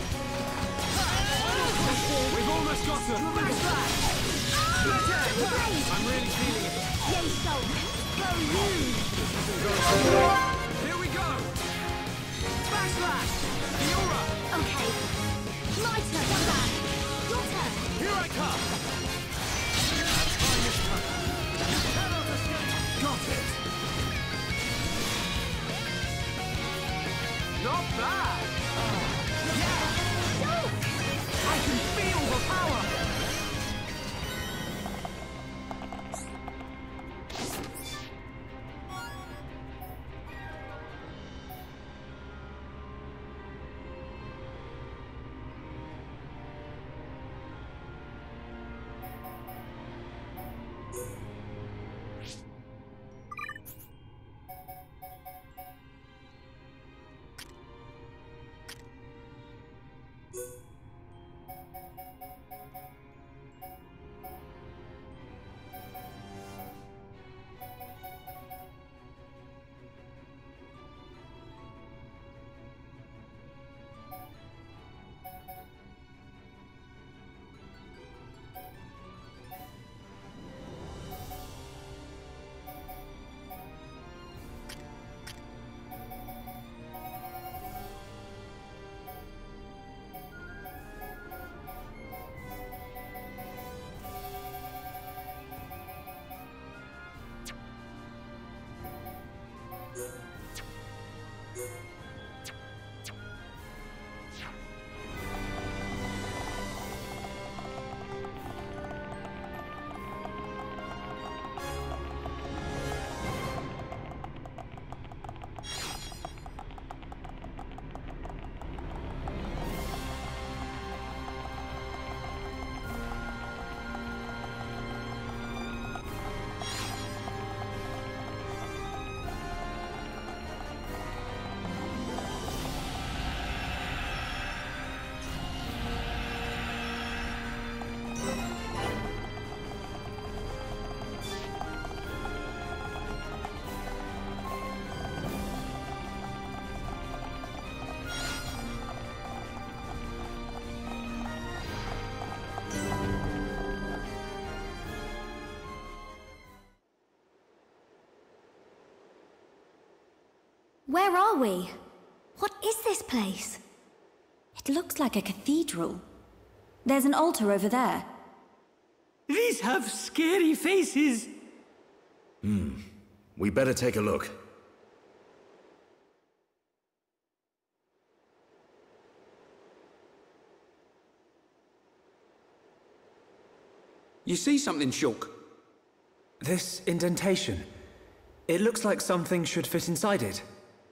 Speaker 7: We've almost got them! Backslash! Split it! I'm really feeling it!
Speaker 5: Yay, Soul! Go you!
Speaker 7: Here we go! Backslash! Fiora!
Speaker 5: Okay. My turn. Come back. Your turn.
Speaker 7: Here I come! Time is coming. Cannot escape! Got it! Not bad! Yeah! I can feel the power!
Speaker 3: Where are we? What is this place? It looks like a cathedral. There's an altar over there.
Speaker 4: These have scary faces.
Speaker 12: Hmm. We better take a look.
Speaker 4: You see something, Shulk?
Speaker 8: This indentation. It looks like something should fit inside it.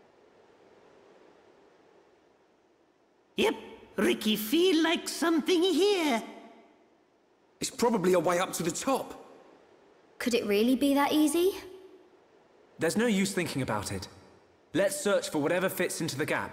Speaker 9: Yep, Ricky feel like something here.
Speaker 4: It's probably a way up to the top.
Speaker 3: Could it really be that easy?
Speaker 8: There's no use thinking about it. Let's search for whatever fits into the gap.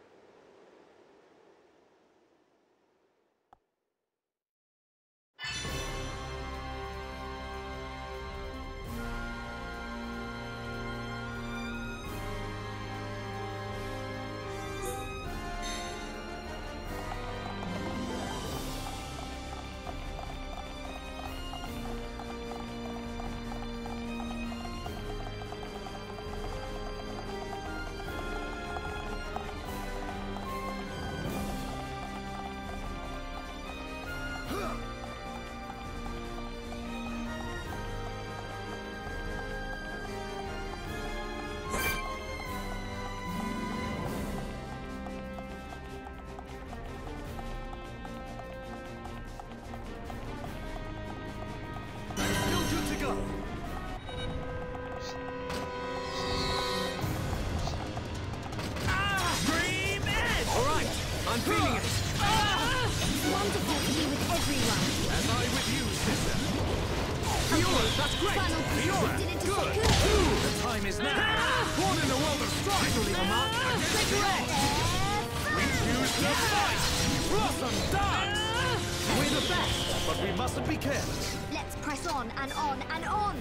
Speaker 7: I'm feeling it!
Speaker 5: Ah! Wonderful to be with everyone.
Speaker 7: Am I with you, sister? Fiora, that's great!
Speaker 5: Final
Speaker 7: Fiora,
Speaker 5: didn't
Speaker 7: good!
Speaker 5: second.
Speaker 7: The time is now! Born in the world of strife! This will leave a mark against the odds! We choose to fight! Blossom dance! We
Speaker 1: We're the best, but we mustn't be careless.
Speaker 5: Let's press on and on and on.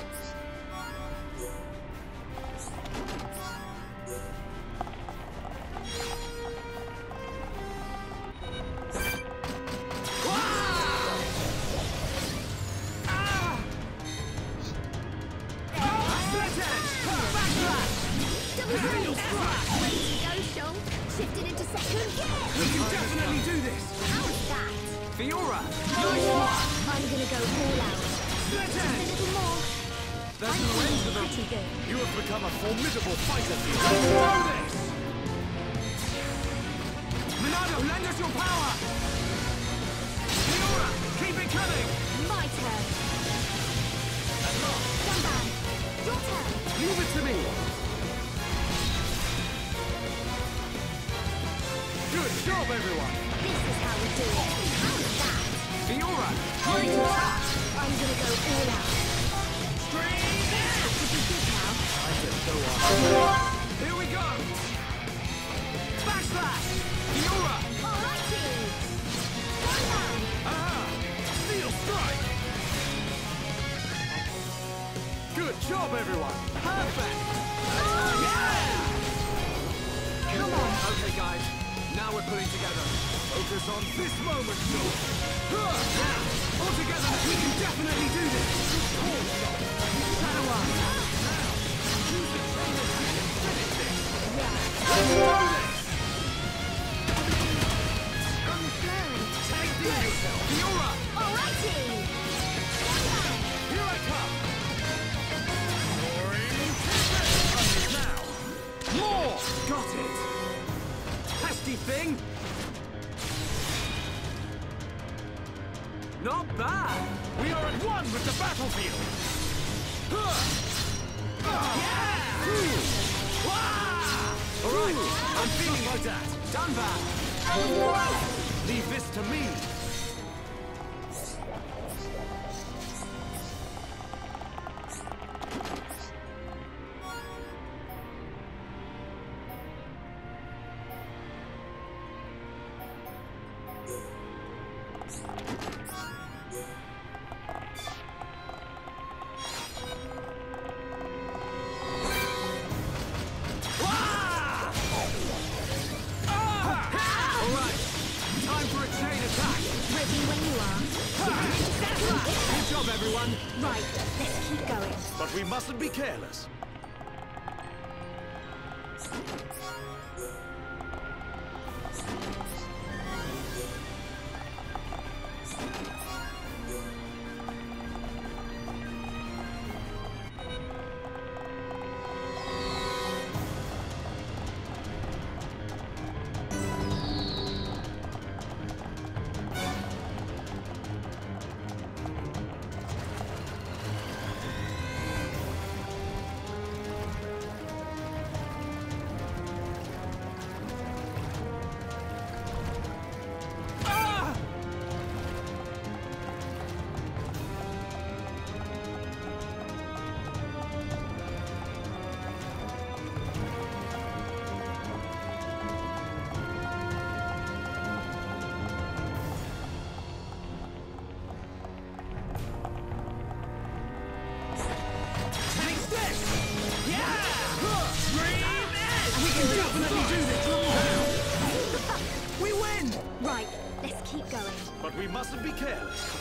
Speaker 5: Shifted into second gear!
Speaker 1: We can definitely do this!
Speaker 5: How is that?
Speaker 1: Fiora!
Speaker 5: Nice one! I'm gonna go all out.
Speaker 1: Split
Speaker 5: Just a little more.
Speaker 1: There's
Speaker 5: I'm
Speaker 1: no end to
Speaker 5: feeling
Speaker 1: them!
Speaker 5: pretty good.
Speaker 1: You have become a formidable fighter, Fiora! Do this! Monado, lend us your power! Fiora, keep it coming!
Speaker 5: My turn. Gunban, your turn.
Speaker 1: Leave it to me! Good job, everyone!
Speaker 5: This is how we do it. How is that?
Speaker 1: Fiora!
Speaker 5: Time to attack! I'm gonna go all out.
Speaker 1: Scream!
Speaker 5: That should be good now.
Speaker 1: I just go on. Here we go! Backslash! Fiora!
Speaker 5: Alrighty! Gunban!
Speaker 1: Aha! Steel strike! Good job, everyone! Perfect! Yeah!
Speaker 5: Come on.
Speaker 1: Okay, guys. Now we're pulling together. Focus on this moment, Joe. Now, all together, we can definitely do this. Shadow Eye. Now, use the trainer's hand and finish this. Let's do this. Take this. Fiora.
Speaker 5: Alrighty! Gunban!
Speaker 1: Here I come. Soaring. Now. More. Got it. Pesky thing! Not bad! We are at one with the battlefield! Yeah! Alright, I'm feeling like that. Done that! Leave this to me! Everyone.
Speaker 5: Right, let's keep going.
Speaker 1: But we mustn't be careless. But we mustn't be careless.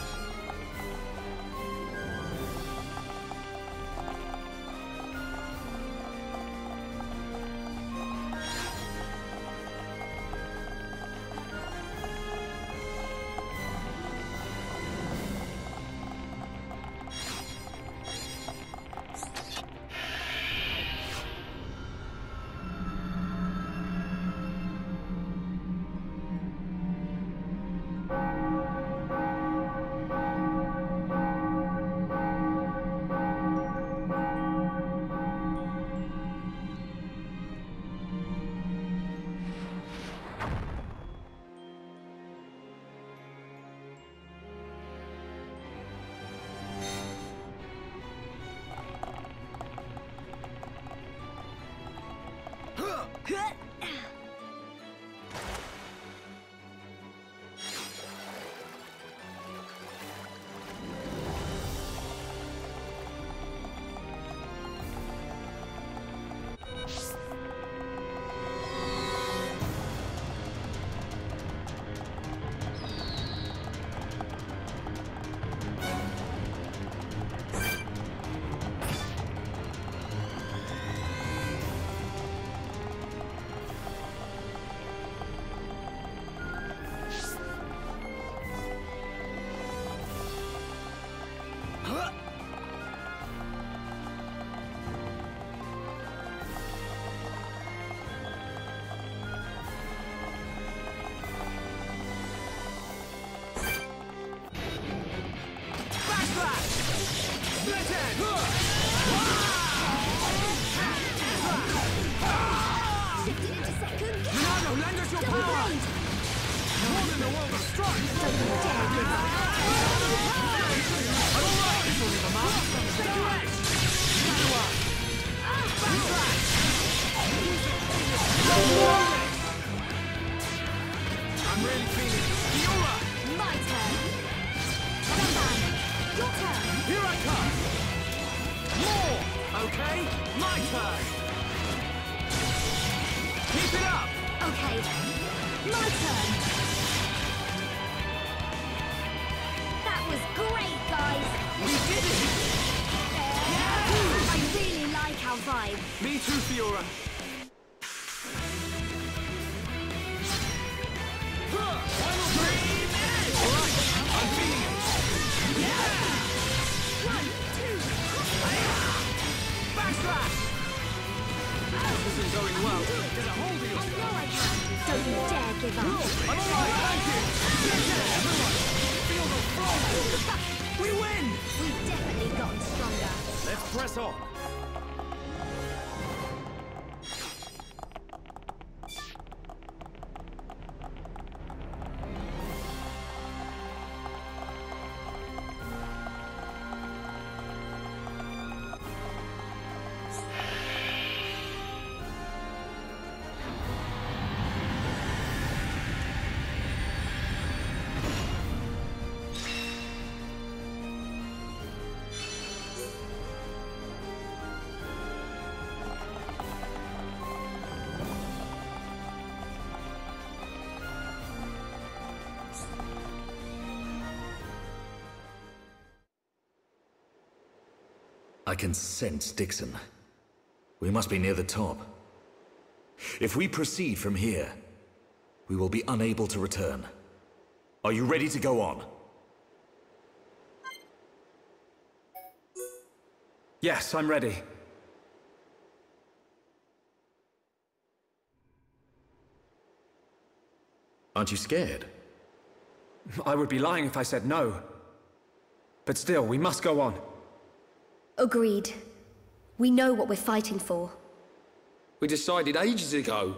Speaker 2: Split end!
Speaker 5: Shifted into second.
Speaker 2: Ronaldo, lend us your power! One in the world of strike!
Speaker 5: Don't you dare give up.
Speaker 2: Alright! This will leave a mark! Center edge! Another one! Backslash! I'm really feeling it. Fiora!
Speaker 5: My turn. Dunban, your turn.
Speaker 2: Here I come! More! Okay, my turn! Keep it up!
Speaker 5: Okay, my turn. That was great, guys.
Speaker 2: We did it!
Speaker 5: I really like our vibe.
Speaker 2: Me too, Fiora. Alright, I'm feeling it.
Speaker 5: One, two,
Speaker 2: Backslash! This isn't going well. Get a hold of
Speaker 5: I
Speaker 2: yourself.
Speaker 5: know I can. Don't you dare give up.
Speaker 2: I'm alright, thank you. Everyone, feel the flow. We win!
Speaker 5: We've definitely gotten stronger.
Speaker 2: Let's press on.
Speaker 12: I can sense Dickson. We must be near the top. If we proceed from here, we will be unable to return. Are you ready to go on?
Speaker 4: Yes, I'm ready.
Speaker 12: Aren't you scared?
Speaker 4: I would be lying if I said no. But still, we must go on.
Speaker 5: Agreed. We know what we're fighting for.
Speaker 4: We decided ages ago.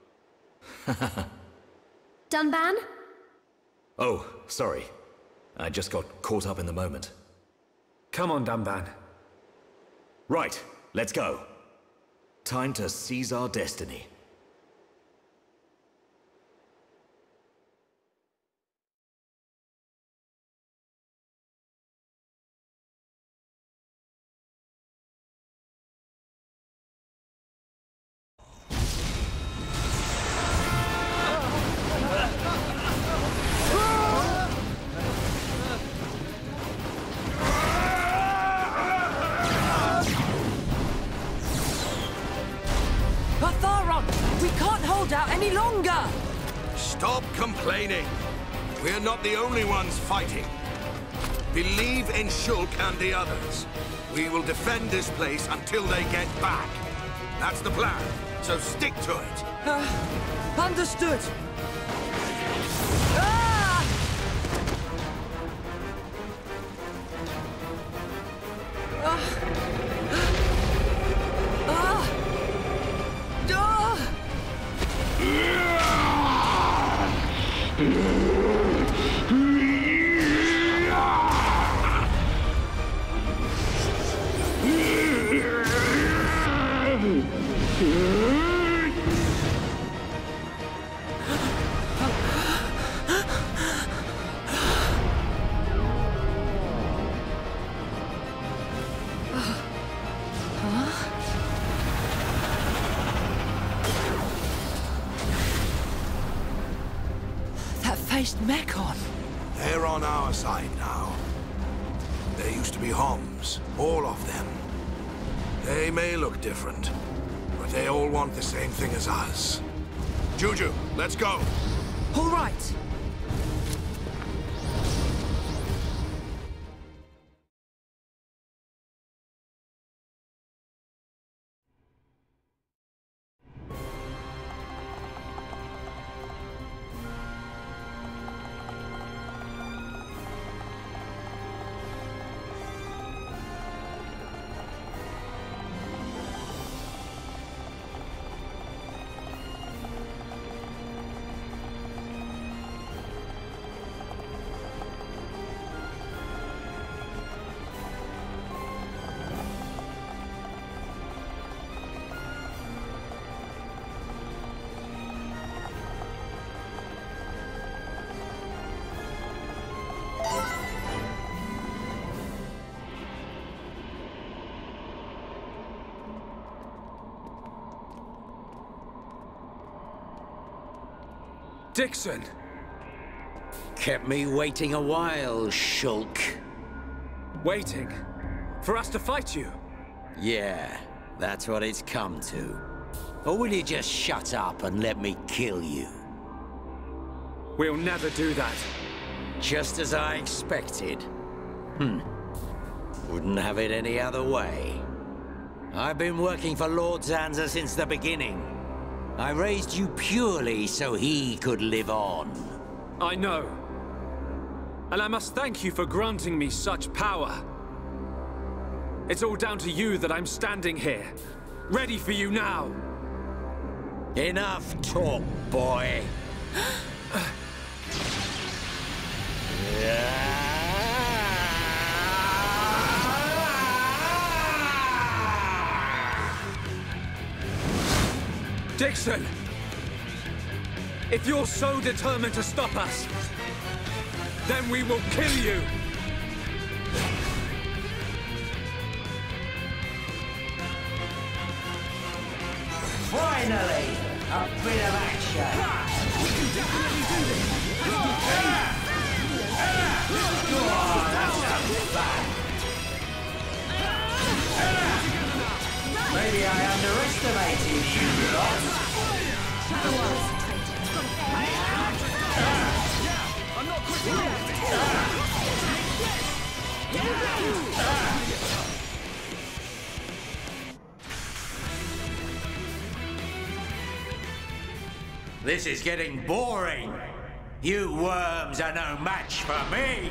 Speaker 5: Dunban?
Speaker 12: Oh, sorry. I just got caught up in the moment.
Speaker 4: Come on, Dunban.
Speaker 12: Right, let's go. Time to seize our destiny.
Speaker 13: Any longer!
Speaker 7: Stop complaining. We're not the only ones fighting. Believe in Shulk and the others. We will defend this place until they get back. That's the plan, so stick to it.
Speaker 13: Uh, understood. Ah! Ah! Ah! Ah! Mechon.
Speaker 7: They're on our side now. There used to be Homs, all of them. They may look different, but they all want the same thing as us. Juju, let's go.
Speaker 13: All right.
Speaker 4: Dickson!
Speaker 10: Kept me waiting a while, Shulk.
Speaker 4: Waiting? For us to fight you?
Speaker 10: Yeah, that's what it's come to. Or will you just shut up and let me kill you?
Speaker 4: We'll never do that.
Speaker 10: Just as I expected. Hmm. Wouldn't have it any other way. I've been working for Lord Zanza since the beginning. I raised you purely so he could live on.
Speaker 4: I know. And I must thank you for granting me such power. It's all down to you that I'm standing here, ready for you now.
Speaker 10: Enough talk, boy.
Speaker 4: Dickson! If you're so determined to stop us, then we will kill you!
Speaker 10: Finally! A bit of action!
Speaker 1: We can definitely do this!
Speaker 10: Go on, that's not bad. Maybe I underestimated you lot.
Speaker 1: I'm not quick.
Speaker 10: This is getting boring. You worms are no match for me.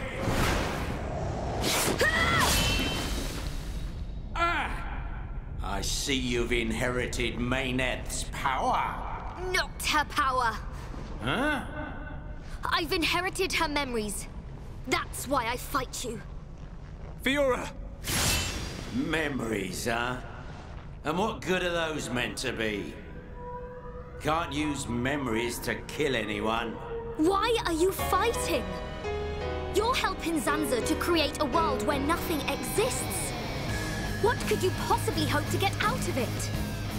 Speaker 10: Ah! I see you've inherited Mayneth's power.
Speaker 5: Not her power.
Speaker 10: Huh?
Speaker 5: I've inherited her memories. That's why I fight you.
Speaker 4: Fiora!
Speaker 10: Memories, huh? And what good are those meant to be? Can't use memories to kill anyone.
Speaker 5: Why are you fighting? You're helping Zanza to create a world where nothing exists. What could you possibly hope to get out of it?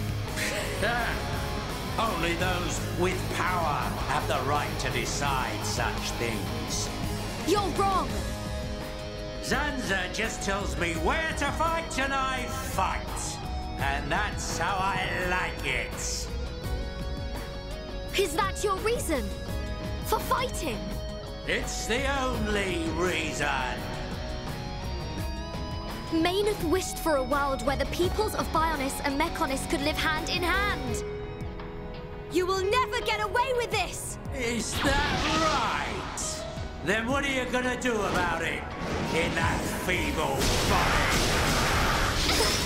Speaker 10: Only those with power have the right to decide such things.
Speaker 5: You're wrong.
Speaker 10: Zanza just tells me where to fight and I fight. And that's how I like it.
Speaker 5: Is that your reason for fighting?
Speaker 10: It's the only reason.
Speaker 5: Mayneth wished for a world where the peoples of Bionis and Mechonis could live hand in hand. You will never get away with this!
Speaker 10: Is that right? Then what are you gonna do about it in that feeble body?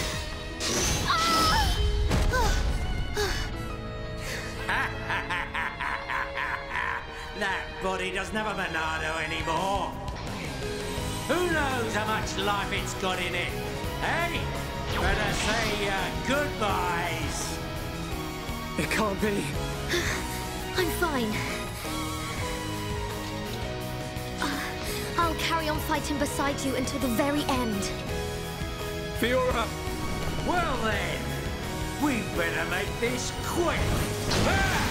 Speaker 10: That body doesn't have a Monado anymore. Who knows how much life it's got in it? Hey, better say uh, goodbyes.
Speaker 4: It can't be.
Speaker 5: I'm fine. Uh, I'll carry on fighting beside you until the very end.
Speaker 4: Fiora!
Speaker 10: Well then, we better make this quick. Ah!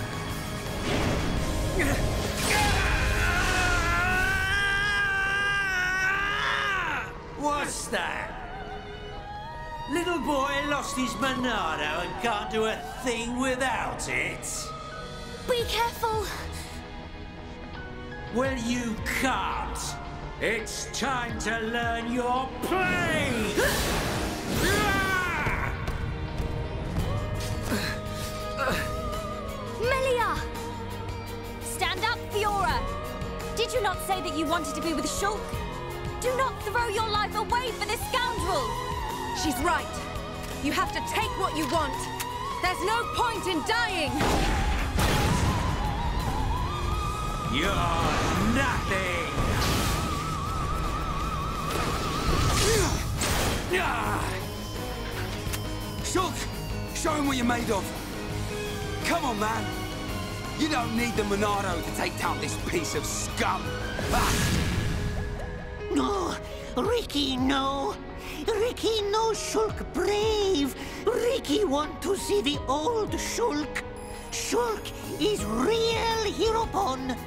Speaker 10: What's that? Little boy lost his Monado and can't do a thing without it?
Speaker 5: Be careful!
Speaker 10: Well, you can't. It's time to learn your play!
Speaker 5: Melia! Stand up, Fiora! Did you not say that you wanted to be with Shulk? Do not throw your life away for this scoundrel!
Speaker 11: She's right. You have to take what you want. There's no point in dying!
Speaker 10: You're nothing!
Speaker 2: Shulk! Show him what you're made of! Come on, man! You don't need the Monado to take down this piece of scum! Ah.
Speaker 9: No! Ricky, no! Ricky, no, Shulk brave! Ricky want to see the old Shulk! Shulk is real Heropon.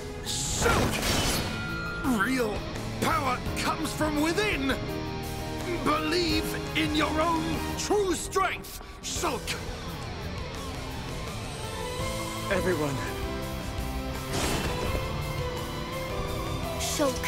Speaker 7: Shulk! Real power comes from within! Believe in your own true strength, Shulk!
Speaker 4: Everyone.
Speaker 5: Shulk.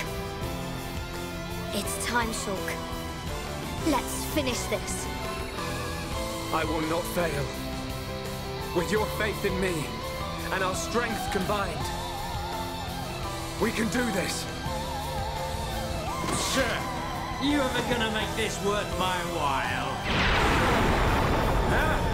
Speaker 5: It's time, Shulk. Let's finish this.
Speaker 4: I will not fail. With your faith in me, and our strength combined, we can do this.
Speaker 10: Sir, you ever gonna make this worth my while? Huh?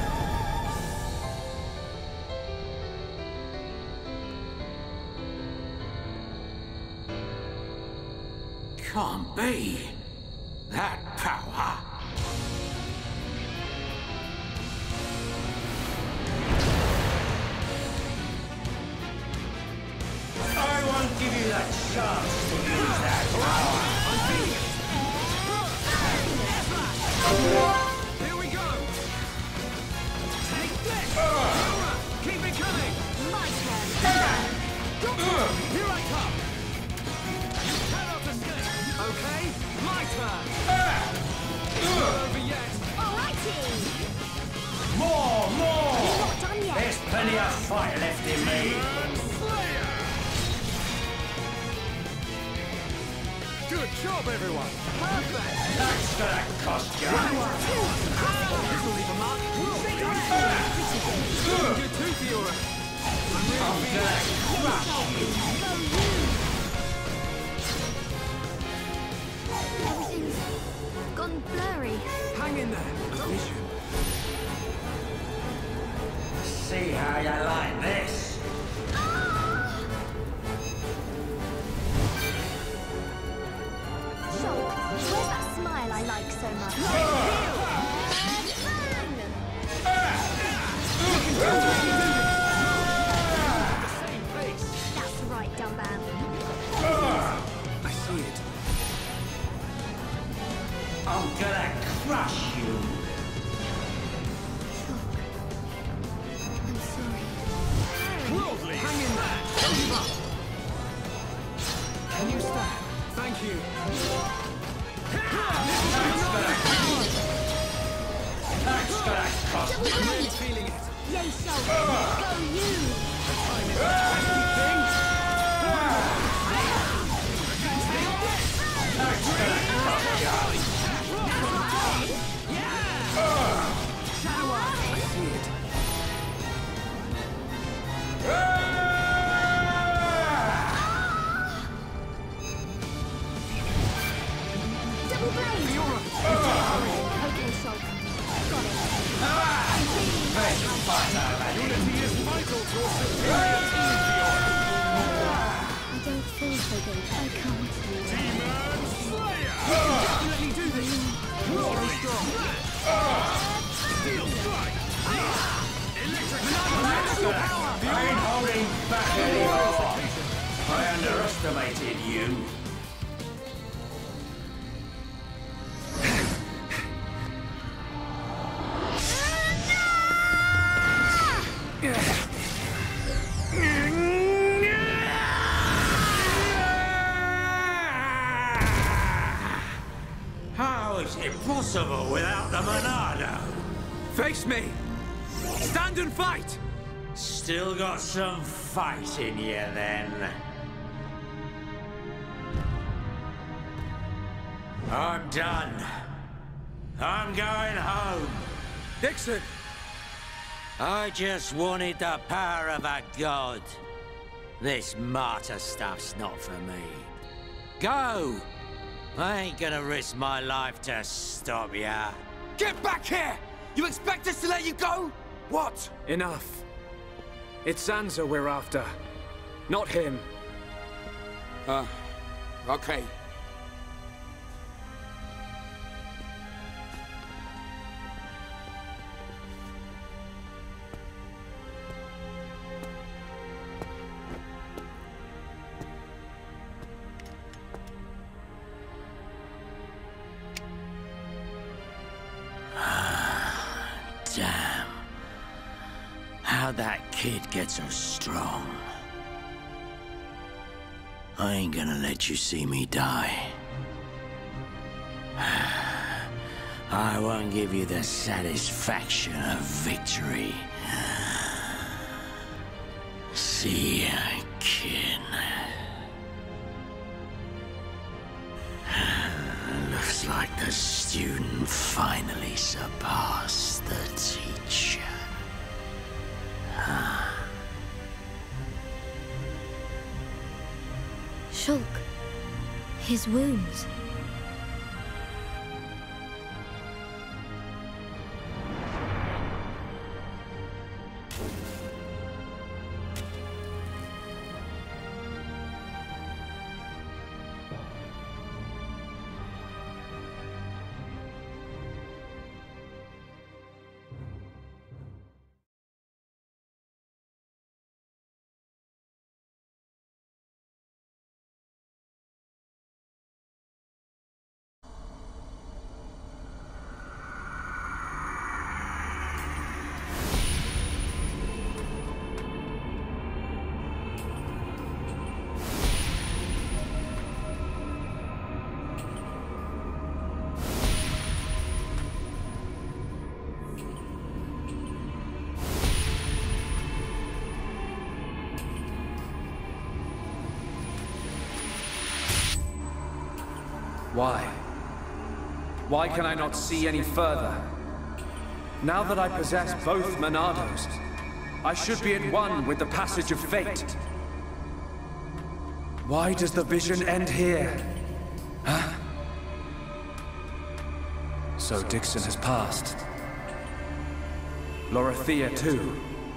Speaker 10: Can't be. That power. I won't give you that chance to use that power.
Speaker 1: Here we go! Take this! Uh. Keep it coming! My turn! Uh. Here I come! You cannot escape! Okay? My turn! Uh. Not over yet!
Speaker 5: Alrighty!
Speaker 10: More, more!
Speaker 5: You're not done yet!
Speaker 10: There's plenty of fight left in me.
Speaker 1: Good job, everyone! Perfect!
Speaker 10: That's gonna cost you.
Speaker 1: This will leave a mark. Good too, Fiora. I'm
Speaker 10: gonna crush you.
Speaker 5: Everything's gone blurry.
Speaker 1: Hang in there. A vision.
Speaker 10: See how you like this.
Speaker 5: Where's that smile I like so much? That's right, Dumban.
Speaker 4: I see it.
Speaker 10: I'm gonna crush you.
Speaker 5: I'm sorry.
Speaker 1: Worldly! Hang in there. Don't give up. Can you stand? Thank you.
Speaker 10: That's gonna cost you.
Speaker 1: I'm feeling it.
Speaker 5: Yay, Shulk. Go you.
Speaker 1: Time is a twisty thing.
Speaker 10: That's gonna cost you.
Speaker 1: Yeah! Shadow Eye. I see it.
Speaker 5: Double blade.
Speaker 1: Fiora.
Speaker 5: Okay, Shulk. Got it.
Speaker 10: Best fight I've had.
Speaker 1: Unity is vital to a superior team, Fiora.
Speaker 5: I don't feel so good. I can't.
Speaker 1: Demon Slayer! You can definitely do this. Very strong. Steel strike. Electric power.
Speaker 10: I ain't holding back anymore. I underestimated you. How is it possible without the Monado?
Speaker 4: Face me! Stand and fight!
Speaker 10: Still got some fight in you, then. I'm done. I'm going home.
Speaker 4: Dickson!
Speaker 10: I just wanted the power of a god. This martyr stuff's not for me. Go! I ain't gonna risk my life to stop ya.
Speaker 4: Get back here! You expect us to let you go? What? Enough. It's Sansa we're after, not him.
Speaker 2: Uh, okay.
Speaker 10: Damn. How How'd that kid get so strong? I ain't gonna let you see me die. I won't give you the satisfaction of victory. See ya, kid. Looks like the student finally surpassed the teacher.
Speaker 5: Shulk, his wounds.
Speaker 4: Why? Why can I not see any further? Now that I possess both Monados, I should be at one with the passage of fate. Why does the vision end here? Huh? So Dickson has passed. Lorithia too.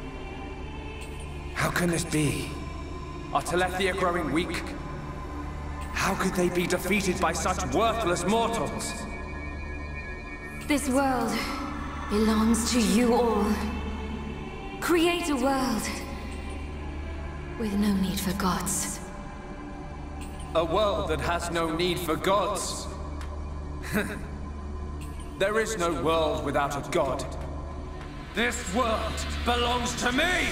Speaker 4: How can this be? Are Telethia growing weak? How could they be defeated by such worthless mortals?
Speaker 14: This world belongs to you all. Create a world with no need for gods.
Speaker 4: A world that has no need for gods. There is no world without a god. This world belongs to me!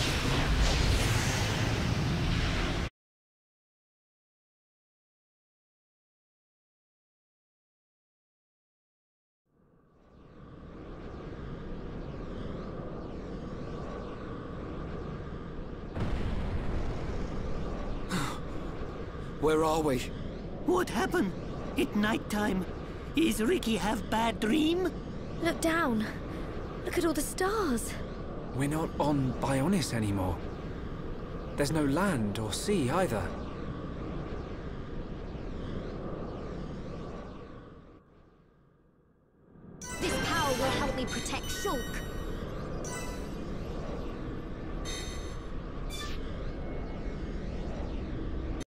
Speaker 13: Where are we?
Speaker 9: What happened? It's nighttime. Is Ricky have bad dream?
Speaker 5: Look down. Look at all the stars.
Speaker 4: We're not on Bionis anymore. There's no land or sea either.
Speaker 5: This power will help me protect Shulk.